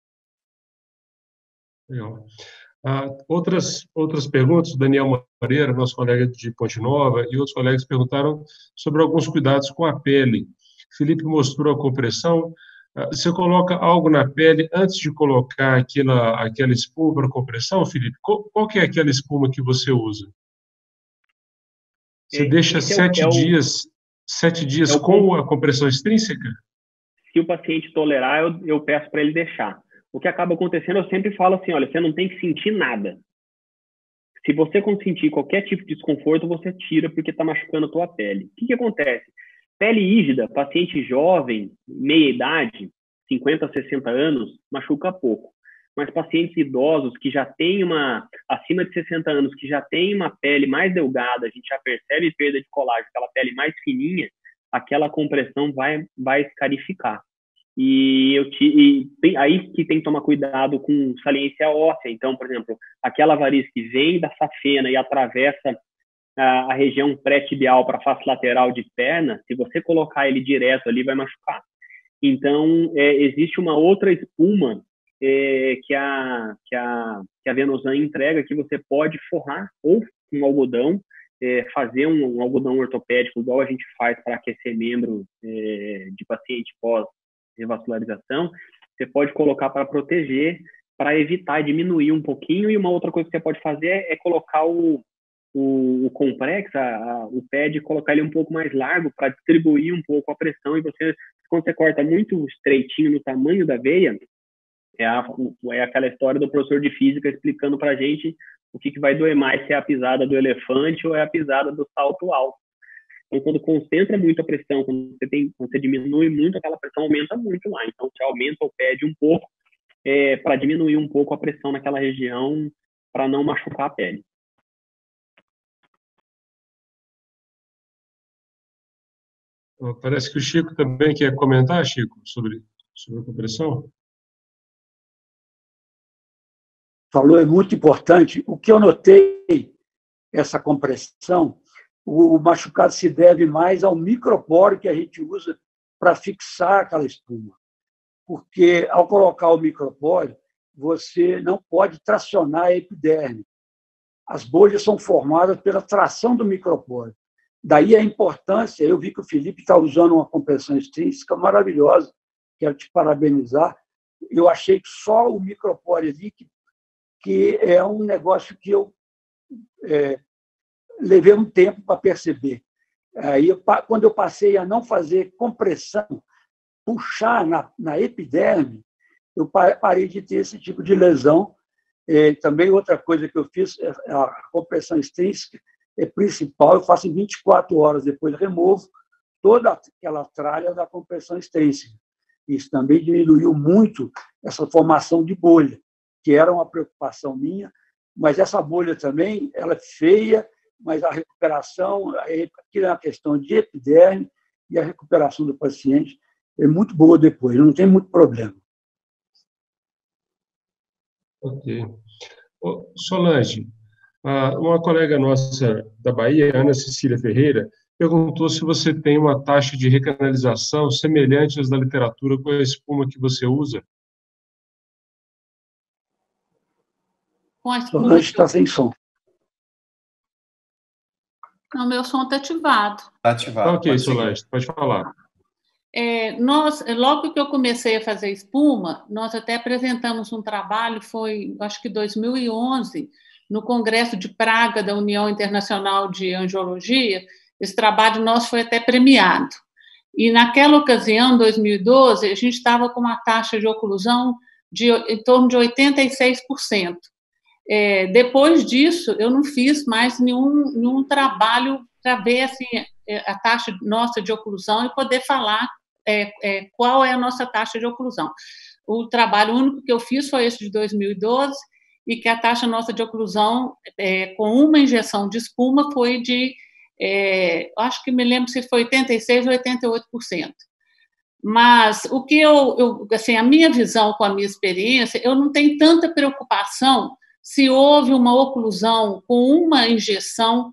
Legal. Ah, outras, outras perguntas, Daniel Moreira, nosso colega de Ponte Nova, e outros colegas perguntaram sobre alguns cuidados com a pele. Felipe mostrou a compressão. Ah, você coloca algo na pele antes de colocar aquela, aquela espuma para compressão, Felipe? Qual, qual que é aquela espuma que você usa? Você é, deixa sete, é o, dias, sete dias é com a compressão extrínseca? Se o paciente tolerar, eu, eu peço para ele deixar. O que acaba acontecendo, eu sempre falo assim, olha, você não tem que sentir nada. Se você sentir qualquer tipo de desconforto, você tira porque está machucando a tua pele. O que, que acontece? Pele rígida, paciente jovem, meia idade, cinquenta, sessenta anos, machuca pouco. Mas pacientes idosos que já têm uma, acima de sessenta anos, que já têm uma pele mais delgada, a gente já percebe perda de colágeno, aquela pele mais fininha, aquela compressão vai, vai escarificar. E, eu te, e tem, aí que tem que tomar cuidado com saliência óssea. Então, por exemplo, aquela variz que vem da safena e atravessa a, a região pré-tibial para a face lateral de perna, se você colocar ele direto ali, vai machucar. Então, é, existe uma outra espuma é, que, a, que, a, que a Venosan entrega, que você pode forrar ou com algodão, é, fazer um, um algodão ortopédico, igual a gente faz para aquecer membro é, de paciente pós revascularização, você pode colocar para proteger, para evitar diminuir um pouquinho, e uma outra coisa que você pode fazer é, é colocar o, o, o complex, a, a, o pad, colocar ele um pouco mais largo para distribuir um pouco a pressão, e você, quando você corta muito estreitinho no tamanho da veia, é, a, é aquela história do professor de física explicando para a gente o que, que vai doer mais, se é a pisada do elefante ou é a pisada do salto alto. Então, quando concentra muito a pressão, quando você, tem, quando você diminui muito, aquela pressão aumenta muito lá. Então, você aumenta o pad um pouco é, para diminuir um pouco a pressão naquela região, para não machucar a pele. Parece que o Chico também quer comentar, Chico, sobre, sobre a compressão. Falou, é muito importante. O que eu notei, essa compressão, o machucado se deve mais ao micropóreo que a gente usa para fixar aquela espuma. Porque, ao colocar o micropóreo, você não pode tracionar a epiderme. As bolhas são formadas pela tração do micropóreo. Daí a importância, eu vi que o Felipe está usando uma compressão extrínseca maravilhosa, quero te parabenizar. Eu achei que só o micropóreo ali, que, que é um negócio que eu... É, levei um tempo para perceber. Aí, eu, quando eu passei a não fazer compressão, puxar na, na epiderme, eu parei de ter esse tipo de lesão. E também outra coisa que eu fiz, a compressão extrínseca é principal, eu faço em vinte e quatro horas, depois removo toda aquela tralha da compressão extrínseca. Isso também diminuiu muito essa formação de bolha, que era uma preocupação minha, mas essa bolha também ela é feia, mas a recuperação, aqui é uma questão de epiderme, e a recuperação do paciente é muito boa depois, não tem muito problema. Ok. Solange, uma colega nossa da Bahia, Ana Cecília Ferreira, perguntou se você tem uma taxa de recanalização semelhante às da literatura com a espuma que você usa. Com a espuma Solange está sem som. Não, meu som está ativado. Está ativado. Ok, pode Solange, seguir. pode falar. É, nós, logo que eu comecei a fazer espuma, nós até apresentamos um trabalho, foi, acho que dois mil e onze, no Congresso de Praga da União Internacional de Angiologia. Esse trabalho nosso foi até premiado. E naquela ocasião, dois mil e doze, a gente estava com uma taxa de oclusão de em torno de oitenta e seis por cento. É, depois disso, eu não fiz mais nenhum, nenhum trabalho para ver assim, a taxa nossa de oclusão e poder falar é, é, qual é a nossa taxa de oclusão. O trabalho único que eu fiz foi esse de dois mil e doze, e que a taxa nossa de oclusão, é, com uma injeção de espuma, foi de, é, acho que me lembro se foi oitenta e seis por cento ou oitenta e oito por cento. Mas o que eu, eu, assim, a minha visão com a minha experiência, eu não tenho tanta preocupação se houve uma oclusão com uma injeção,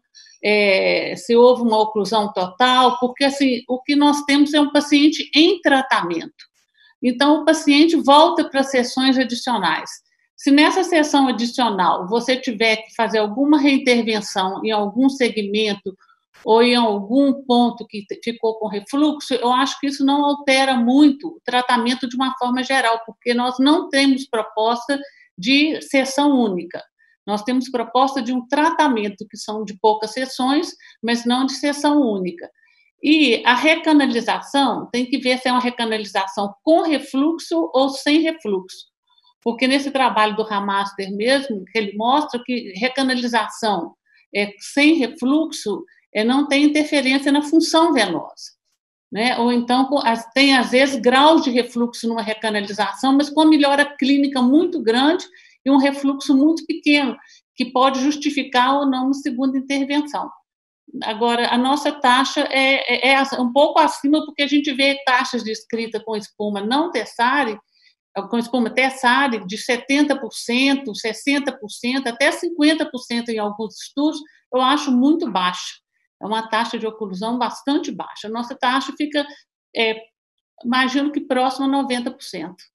é, se houve uma oclusão total, porque assim, o que nós temos é um paciente em tratamento. Então, o paciente volta para sessões adicionais. Se nessa sessão adicional você tiver que fazer alguma reintervenção em algum segmento ou em algum ponto que ficou com refluxo, eu acho que isso não altera muito o tratamento de uma forma geral, porque nós não temos proposta de sessão única. Nós temos proposta de um tratamento que são de poucas sessões, mas não de sessão única. E a recanalização tem que ver se é uma recanalização com refluxo ou sem refluxo. Porque nesse trabalho do Ramaster mesmo, que ele mostra que recanalização é, sem refluxo é, não tem interferência na função venosa. Né? Ou então tem, às vezes, graus de refluxo numa recanalização, mas com uma melhora clínica muito grande e um refluxo muito pequeno, que pode justificar ou não uma segunda intervenção. Agora, a nossa taxa é, é, é um pouco acima, porque a gente vê taxas de escrita com espuma não Tessari, com espuma Tessari, de setenta por cento, sessenta por cento, até cinquenta por cento em alguns estudos, eu acho muito baixo. É uma taxa de oclusão bastante baixa. A nossa taxa fica, é, imagino que próxima a noventa por cento.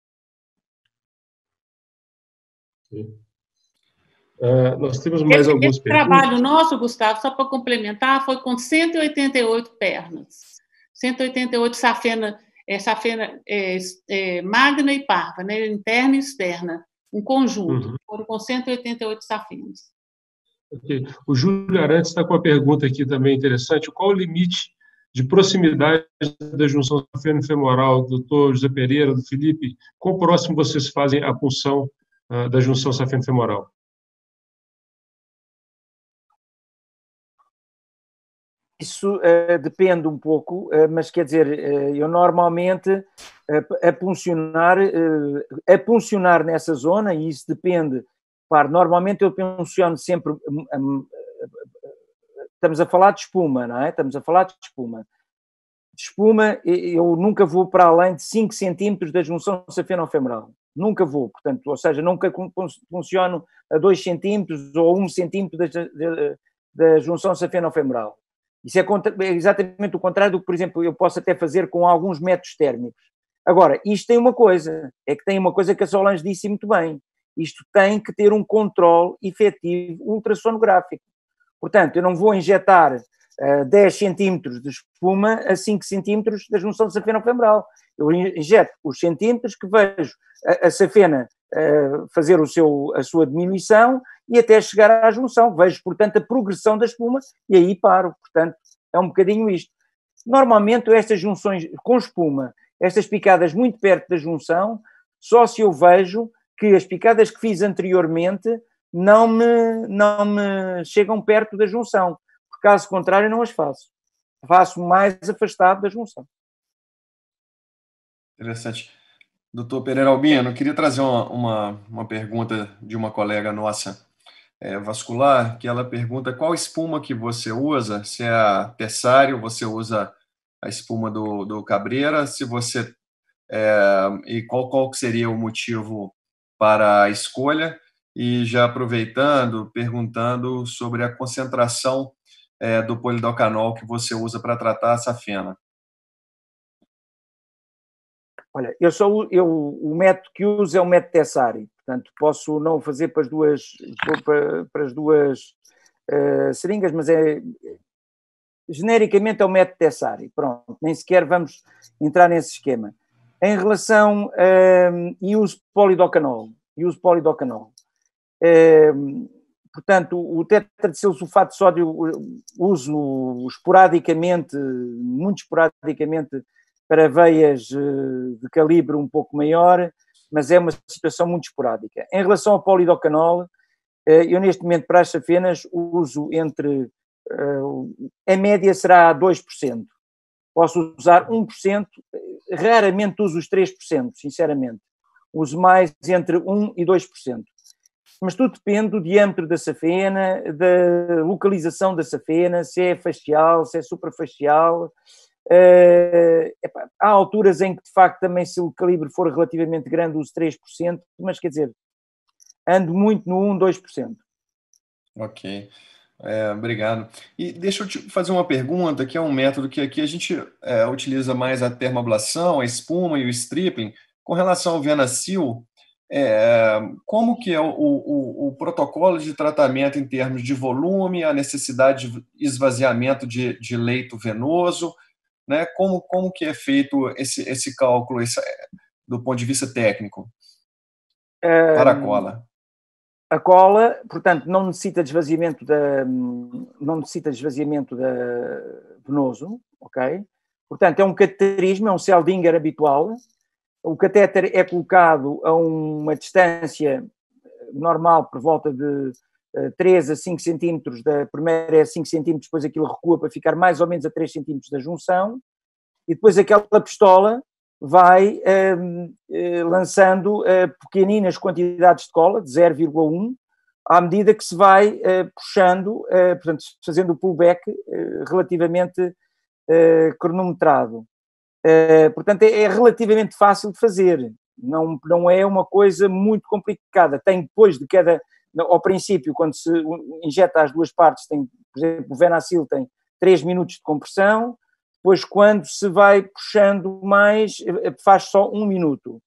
Uh, nós temos mais esse, algumas esse perguntas. O trabalho nosso, Gustavo, só para complementar, foi com cento e oitenta e oito pernas. cento e oitenta e oito safena, é, safena é, é, magna e parva, né, interna e externa, um conjunto. Uhum. Foram com cento e oitenta e oito safenas. Okay. O Júlio Arantes está com uma pergunta aqui também interessante. Qual o limite de proximidade da junção safeno-femoral, doutor José Pereira, do Felipe? Quão próximo vocês fazem a punção uh, da junção safeno-femoral? Isso uh, depende um pouco, uh, mas quer dizer, uh, eu normalmente uh, a puncionar, uh, a puncionar nessa zona, e isso depende. Claro, normalmente eu punciono sempre, um, um, estamos a falar de espuma, não é? Estamos a falar de espuma. De espuma, eu nunca vou para além de cinco centímetros da junção safeno-femoral. Nunca vou, portanto, ou seja, nunca funciono a dois centímetros ou um centímetro da, da, da junção safeno-femoral. Isso é, contra, é exatamente o contrário do que, por exemplo, eu posso até fazer com alguns métodos térmicos. Agora, isto tem uma coisa, é que tem uma coisa que a Solange disse muito bem. Isto tem que ter um controle efetivo ultrassonográfico. Portanto, eu não vou injetar uh, dez centímetros de espuma a cinco centímetros da junção safeno-femoral. Eu injeto os centímetros que vejo a, a safena uh, fazer o seu, a sua diminuição e até chegar à junção. Vejo, portanto, a progressão da espuma e aí paro. Portanto, é um bocadinho isto. Normalmente, estas junções com espuma, estas picadas muito perto da junção, só se eu vejo que as picadas que fiz anteriormente não me, não me chegam perto da junção. Por caso contrário, não as faço. Faço mais afastado da junção. Interessante. Doutor Pereira Albino, eu queria trazer uma, uma, uma pergunta de uma colega nossa é, vascular, que ela pergunta qual espuma que você usa, se é a Tessari, você usa a espuma do, do Cabreira, se você, é, e qual, qual seria o motivo para a escolha, e já aproveitando, perguntando sobre a concentração é, do polidocanol que você usa para tratar a safena. Olha, eu só eu, o método que uso é o método Tessari, portanto posso não fazer para as duas, para, para as duas uh, seringas, mas é genericamente é o método Tessari, pronto, nem sequer vamos entrar nesse esquema. Em relação uh, e uso polidocanol, e uso polidocanol. Uh, portanto, o tetradesilsulfato de sódio uso esporadicamente, muito esporadicamente, para veias de calibre um pouco maior, mas é uma situação muito esporádica. Em relação ao polidocanol, eu neste momento para as safenas uso entre, a média será dois por cento. Posso usar um por cento, raramente uso os três por cento, sinceramente. Uso mais entre um e dois por cento. Mas tudo depende do diâmetro da safena, da localização da safena, se é facial, se é suprafacial. Uh, epá, há alturas em que, de facto, também se o calibre for relativamente grande, uso três por cento, mas, quer dizer, ando muito no um, dois por cento. Ok, é, obrigado. E deixa eu te fazer uma pergunta, que é um método que aqui a gente é, utiliza mais a termoablação, a espuma e o stripping. Com relação ao Venacil, é, como que é o, o, o protocolo de tratamento em termos de volume, a necessidade de esvaziamento de, de leito venoso, né? Como, como que é feito esse, esse cálculo esse, do ponto de vista técnico um, para a cola? A cola, portanto, não necessita de esvaziamento, da, não necessita de esvaziamento da, venoso, ok? Portanto, é um cateterismo, é um Seldinger habitual. O catéter é colocado a uma distância normal, por volta de três a cinco centímetros, da primeira é cinco centímetros, depois aquilo recua para ficar mais ou menos a três centímetros da junção, e depois aquela pistola vai um, uh, lançando uh, pequeninas quantidades de cola, de zero vírgula um, à medida que se vai uh, puxando, uh, portanto, fazendo o pullback uh, relativamente uh, cronometrado. Uh, portanto, é, é relativamente fácil de fazer, não, não é uma coisa muito complicada. Tem depois de cada, ao princípio, quando se injeta as duas partes, tem, por exemplo, o Venacil tem três minutos de compressão, depois quando se vai puxando mais, faz só um minuto.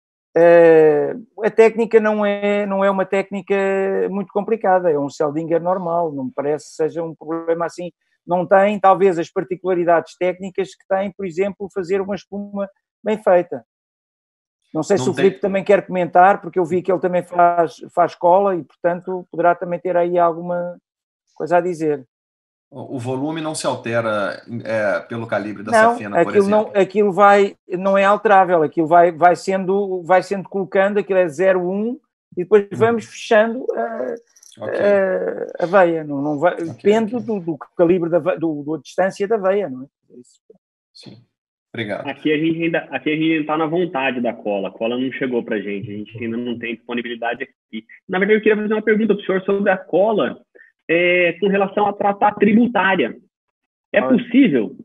Uh, a técnica não é, não é uma técnica muito complicada, é um Seldinger normal, não me parece que seja um problema assim. Não tem, talvez, as particularidades técnicas que tem, por exemplo, fazer uma espuma bem feita. Não sei não se o Filipe tem... também quer comentar, porque eu vi que ele também faz, faz cola e, portanto, poderá também ter aí alguma coisa a dizer. O volume não se altera é, pelo calibre da não, safena, por exemplo? Não, aquilo vai, não é alterável, aquilo vai, vai, sendo, vai sendo colocando, aquilo é zero vírgula um e depois vamos fechando a, okay. a, a veia. Não, não vai, okay, depende okay. Do, do calibre, da, do, da distância da veia, não é? Sim, obrigado. Aqui a gente ainda aqui a gente está na vontade da cola, a cola não chegou para a gente, a gente ainda não tem disponibilidade aqui. Na verdade, eu queria fazer uma pergunta para o senhor sobre a cola, É, com relação a tratar tributária. É Olha. possível?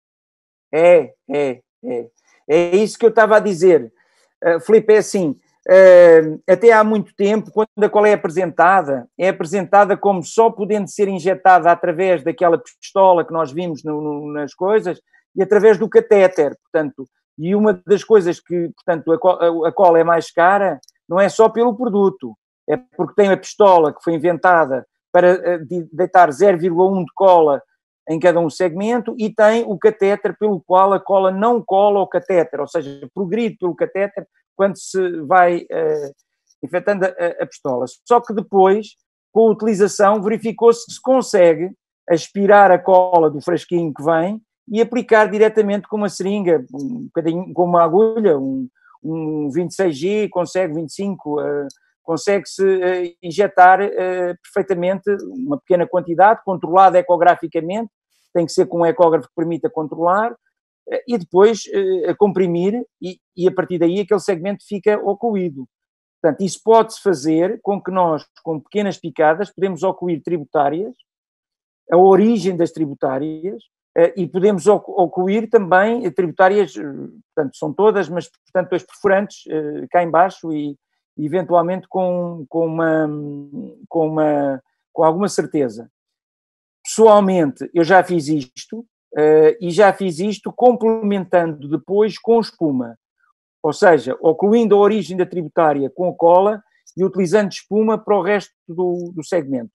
É, é, é. É isso que eu estava a dizer. Uh, Filipe, é assim, uh, até há muito tempo, quando a cola é apresentada, é apresentada como só podendo ser injetada através daquela pistola que nós vimos no, no, nas coisas e através do catéter, portanto, e uma das coisas que, portanto, a cola, a cola é mais cara não é só pelo produto, é porque tem a pistola que foi inventada para deitar zero vírgula um de cola em cada um segmento e tem o catéter pelo qual a cola não cola o catéter, ou seja, progride pelo catéter quando se vai uh, infectando a, a pistola. Só que depois, com a utilização, verificou-se que se consegue aspirar a cola do frasquinho que vem e aplicar diretamente com uma seringa, um bocadinho, com uma agulha, um, um vinte e seis G, consegue vinte e cinco, uh, consegue-se uh, injetar uh, perfeitamente uma pequena quantidade, controlada ecograficamente, tem que ser com um ecógrafo que permita controlar, uh, e depois uh, a comprimir, e, e a partir daí aquele segmento fica ocluído. Portanto, isso pode-se fazer com que nós, com pequenas picadas, podemos ocluir tributárias, a origem das tributárias, uh, e podemos ocluir também tributárias, uh, portanto, são todas, mas, portanto, as perfurantes uh, cá em baixo e eventualmente com, com, uma, com, uma, com alguma certeza. Pessoalmente, eu já fiz isto, uh, e já fiz isto complementando depois com espuma, ou seja, ocluindo a origem da tributária com a cola e utilizando espuma para o resto do, do segmento.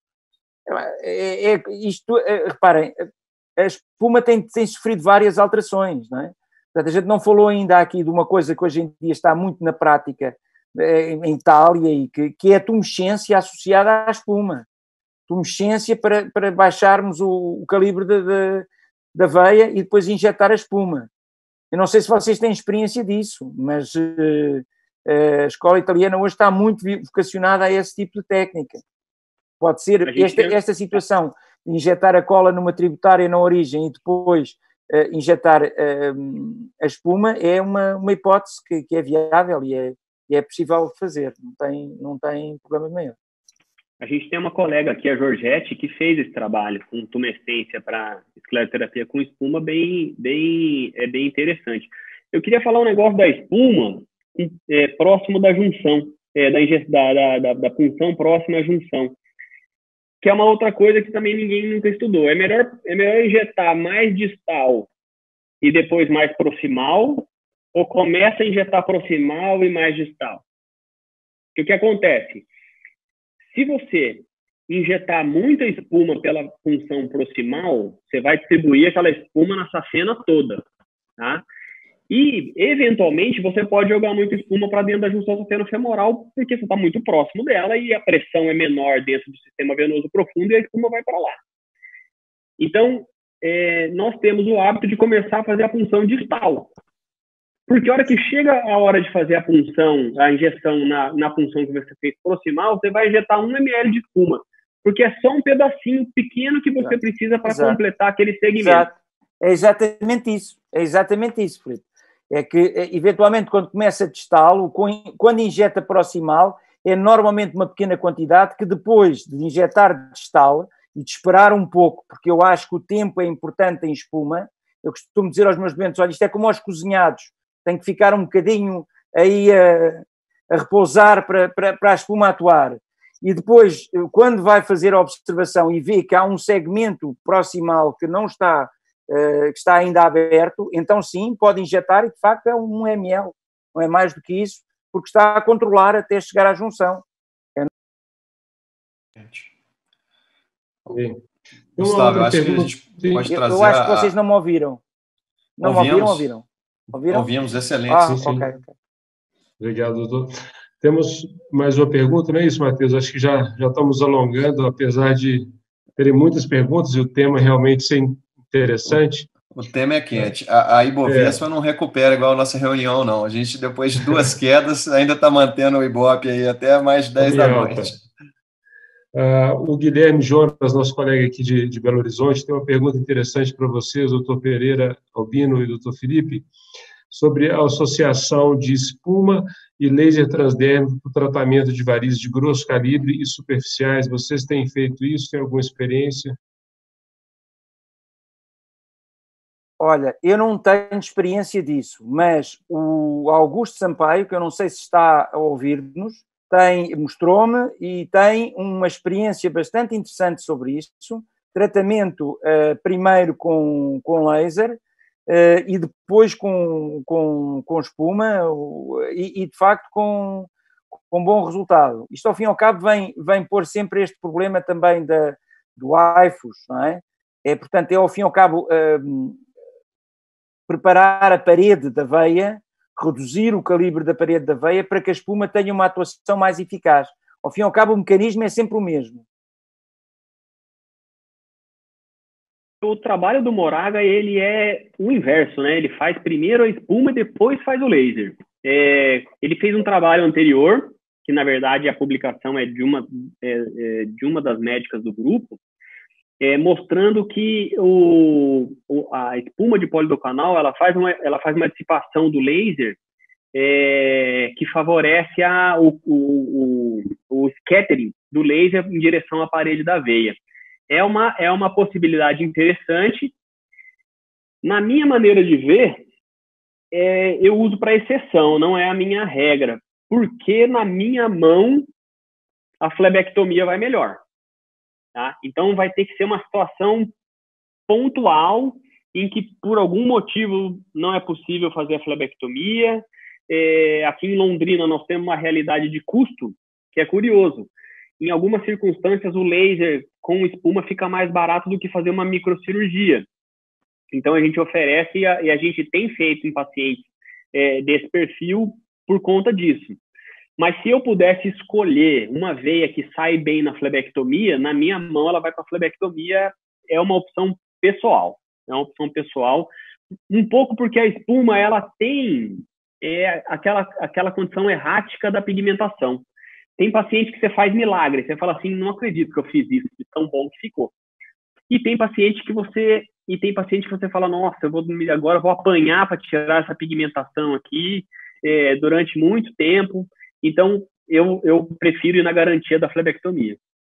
É, é, isto, é, reparem, a espuma tem, tem sofrido várias alterações, não é? Portanto, a gente não falou ainda aqui de uma coisa que hoje em dia está muito na prática em Itália, e que, que é a tumescência associada à espuma. tumescência para, para baixarmos o, o calibre da, da, da veia e depois injetar a espuma. Eu não sei se vocês têm experiência disso, mas uh, a escola italiana hoje está muito vocacionada a esse tipo de técnica. Pode ser esta, esta situação de injetar a cola numa tributária na origem e depois uh, injetar uh, a espuma é uma, uma hipótese que, que é viável e é, e é possível fazer, não tem, não tem problema nenhum. A gente tem uma colega aqui, a Georgette, que fez esse trabalho com tumescência para escleroterapia com espuma, bem, bem, é bem interessante. Eu queria falar um negócio da espuma é, próximo da junção, é, da, da, da, da punção próxima à junção, que é uma outra coisa que também ninguém nunca estudou. É melhor, é melhor injetar mais distal e depois mais proximal, ou começa a injetar proximal e mais distal? Porque o que acontece? Se você injetar muita espuma pela punção proximal, você vai distribuir aquela espuma na safena toda, tá? E, eventualmente, você pode jogar muita espuma para dentro da junção safeno-femoral, porque você está muito próximo dela e a pressão é menor dentro do sistema venoso profundo e a espuma vai para lá. Então, é, nós temos o hábito de começar a fazer a punção distal. Porque a hora que chega a hora de fazer a punção, a injeção na, na punção que você fez proximal, você vai injetar um mililitro de espuma. Porque é só um pedacinho pequeno que você precisa para completar aquele segmento. Exato. É exatamente isso. É exatamente isso, Felipe. É que, eventualmente, quando começa a testá-lo, quando injeta proximal, é normalmente uma pequena quantidade que depois de injetar distal e de esperar um pouco, porque eu acho que o tempo é importante em espuma, eu costumo dizer aos meus doentes, olha, isto é como aos cozinhados, tem que ficar um bocadinho aí a, a repousar para, para, para a espuma atuar. E depois, quando vai fazer a observação e vê que há um segmento proximal que não está, uh, que está ainda aberto, então sim, pode injetar e de facto é um mililitro, não é mais do que isso, porque está a controlar até chegar à junção. É... Gustavo, eu acho que a gente pode eu, trazer... Eu acho que a... vocês não me ouviram. Não Ouvimos. me ouviram, ouviram? Ouviram? Ouvimos, excelente. Ah, sim, sim. ok, ok. Obrigado, doutor. Temos mais uma pergunta, não é isso, Matheus? Acho que já, já estamos alongando, apesar de terem muitas perguntas e o tema realmente ser interessante. O tema é quente. A, a Ibovespa é. não recupera igual a nossa reunião, não. A gente, depois de duas quedas, ainda está mantendo o Ibope aí até mais dez da noite. Uh, o Guilherme Jonas, nosso colega aqui de, de Belo Horizonte, tem uma pergunta interessante para vocês, doutor Pereira Albino e doutor Felipe, sobre a associação de espuma e laser transdérmico para o tratamento de varizes de grosso calibre e superficiais. Vocês têm feito isso? Têm alguma experiência? Olha, eu não tenho experiência disso, mas o Augusto Sampaio, que eu não sei se está a ouvir-nos, tem, mostrou-me e tem uma experiência bastante interessante sobre isso. Tratamento uh, primeiro com, com laser, Uh, e depois com, com, com espuma uh, e, e, de facto, com, com bom resultado. Isto, ao fim e ao cabo, vem, vem pôr sempre este problema também da, do I F U S, não é? É, portanto, é, ao fim e ao cabo, uh, preparar a parede da veia, reduzir o calibre da parede da veia para que a espuma tenha uma atuação mais eficaz. Ao fim e ao cabo, o mecanismo é sempre o mesmo. O trabalho do Moraga, ele é o inverso, né? Ele faz primeiro a espuma e depois faz o laser. É, ele fez um trabalho anterior, que na verdade a publicação é de uma, é, é, de uma das médicas do grupo, é, mostrando que o, o, a espuma de polidocanal, ela faz uma, ela faz uma dissipação do laser é, que favorece a, o, o, o, o scattering do laser em direção à parede da veia. É uma, é uma possibilidade interessante. Na minha maneira de ver, é, eu uso para exceção, não é a minha regra, porque na minha mão a flebectomia vai melhor. Tá? Então vai ter que ser uma situação pontual em que por algum motivo não é possível fazer a flebectomia. É, aqui em Londrina nós temos uma realidade de custo que é curioso. Em algumas circunstâncias, o laser com espuma fica mais barato do que fazer uma microcirurgia. Então, a gente oferece e a, e a gente tem feito em pacientes é, desse perfil por conta disso. Mas se eu pudesse escolher uma veia que sai bem na flebectomia, na minha mão ela vai para a flebectomia, é uma opção pessoal. É uma opção pessoal, um pouco porque a espuma ela tem é, aquela, aquela condição errática da pigmentação. Tem paciente que você faz milagre, você fala assim, não acredito que eu fiz isso, de tão bom que ficou. E tem paciente que você, e tem paciente que você fala, nossa, eu vou agora eu vou apanhar para tirar essa pigmentação aqui é, durante muito tempo. Então, eu, eu prefiro ir na garantia da flebectomia.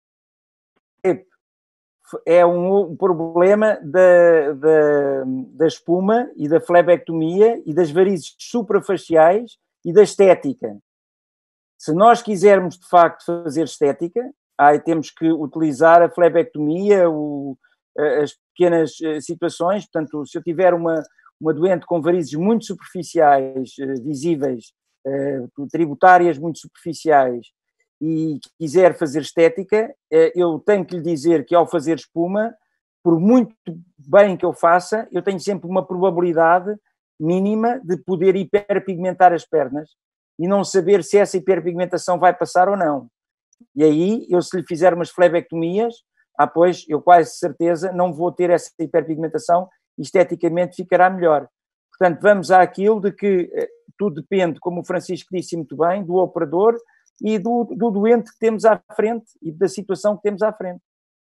É um problema da, da, da espuma e da flebectomia e das varizes suprafaciais e da estética. Se nós quisermos, de facto, fazer estética, aí temos que utilizar a flebectomia, o, as pequenas situações. Portanto, se eu tiver uma, uma doente com varizes muito superficiais, visíveis, tributárias muito superficiais, e quiser fazer estética, eu tenho que lhe dizer que ao fazer espuma, por muito bem que eu faça, eu tenho sempre uma probabilidade mínima de poder hiperpigmentar as pernas e não saber se essa hiperpigmentação vai passar ou não. E aí, eu se lhe fizer umas flebectomias, ah, pois, eu quase certeza não vou ter essa hiperpigmentação e esteticamente ficará melhor. Portanto, vamos àquilo de que tudo depende, como o Francisco disse muito bem, do operador e do, do doente que temos à frente e da situação que temos à frente.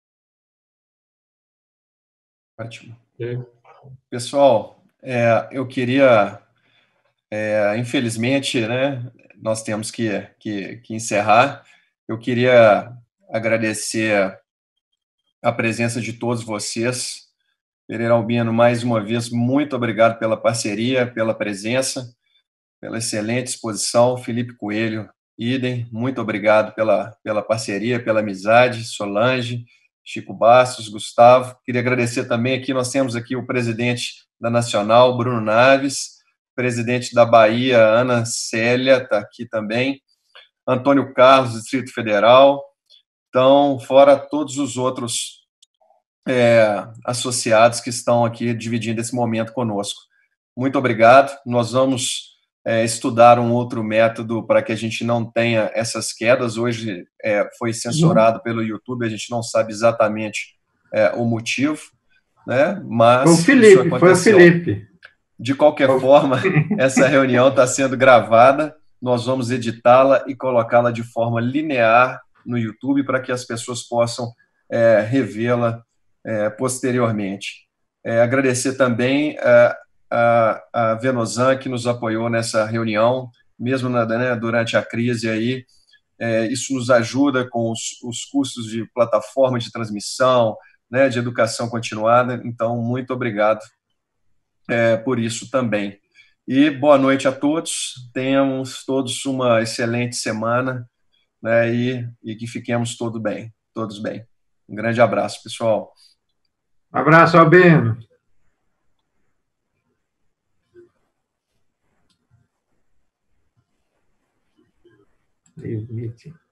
Ótimo. É. Pessoal, é, eu queria, é, infelizmente, né, nós temos que, que, que encerrar. Eu queria agradecer a presença de todos vocês. Pereira Albino, mais uma vez, muito obrigado pela parceria, pela presença, pela excelente exposição. Felipe Coelho, idem, muito obrigado pela, pela parceria, pela amizade. Solange, Chico Bastos, Gustavo. Queria agradecer também aqui, nós temos aqui o presidente da Nacional, Bruno Naves, presidente da Bahia, Ana Célia, está aqui também, Antônio Carlos, Distrito Federal. Então, fora todos os outros é, associados que estão aqui dividindo esse momento conosco. Muito obrigado. Nós vamos é, estudar um outro método para que a gente não tenha essas quedas. Hoje é, foi censurado pelo YouTube, a gente não sabe exatamente é, o motivo, né? Mas foi o Felipe, foi o Felipe. De qualquer foi. forma, essa reunião está sendo gravada, nós vamos editá-la e colocá-la de forma linear no YouTube para que as pessoas possam é, revê-la é, posteriormente. É, agradecer também a, a, a Venosan, que nos apoiou nessa reunião, mesmo na, né, durante a crise aí. É, isso nos ajuda com os, os custos de plataforma de transmissão, né, de educação continuada. Então, muito obrigado é, por isso também. E boa noite a todos. Tenhamos todos uma excelente semana, né, e, e que fiquemos todos bem, todos bem. Um grande abraço, pessoal. Um abraço, Albino. Meeting.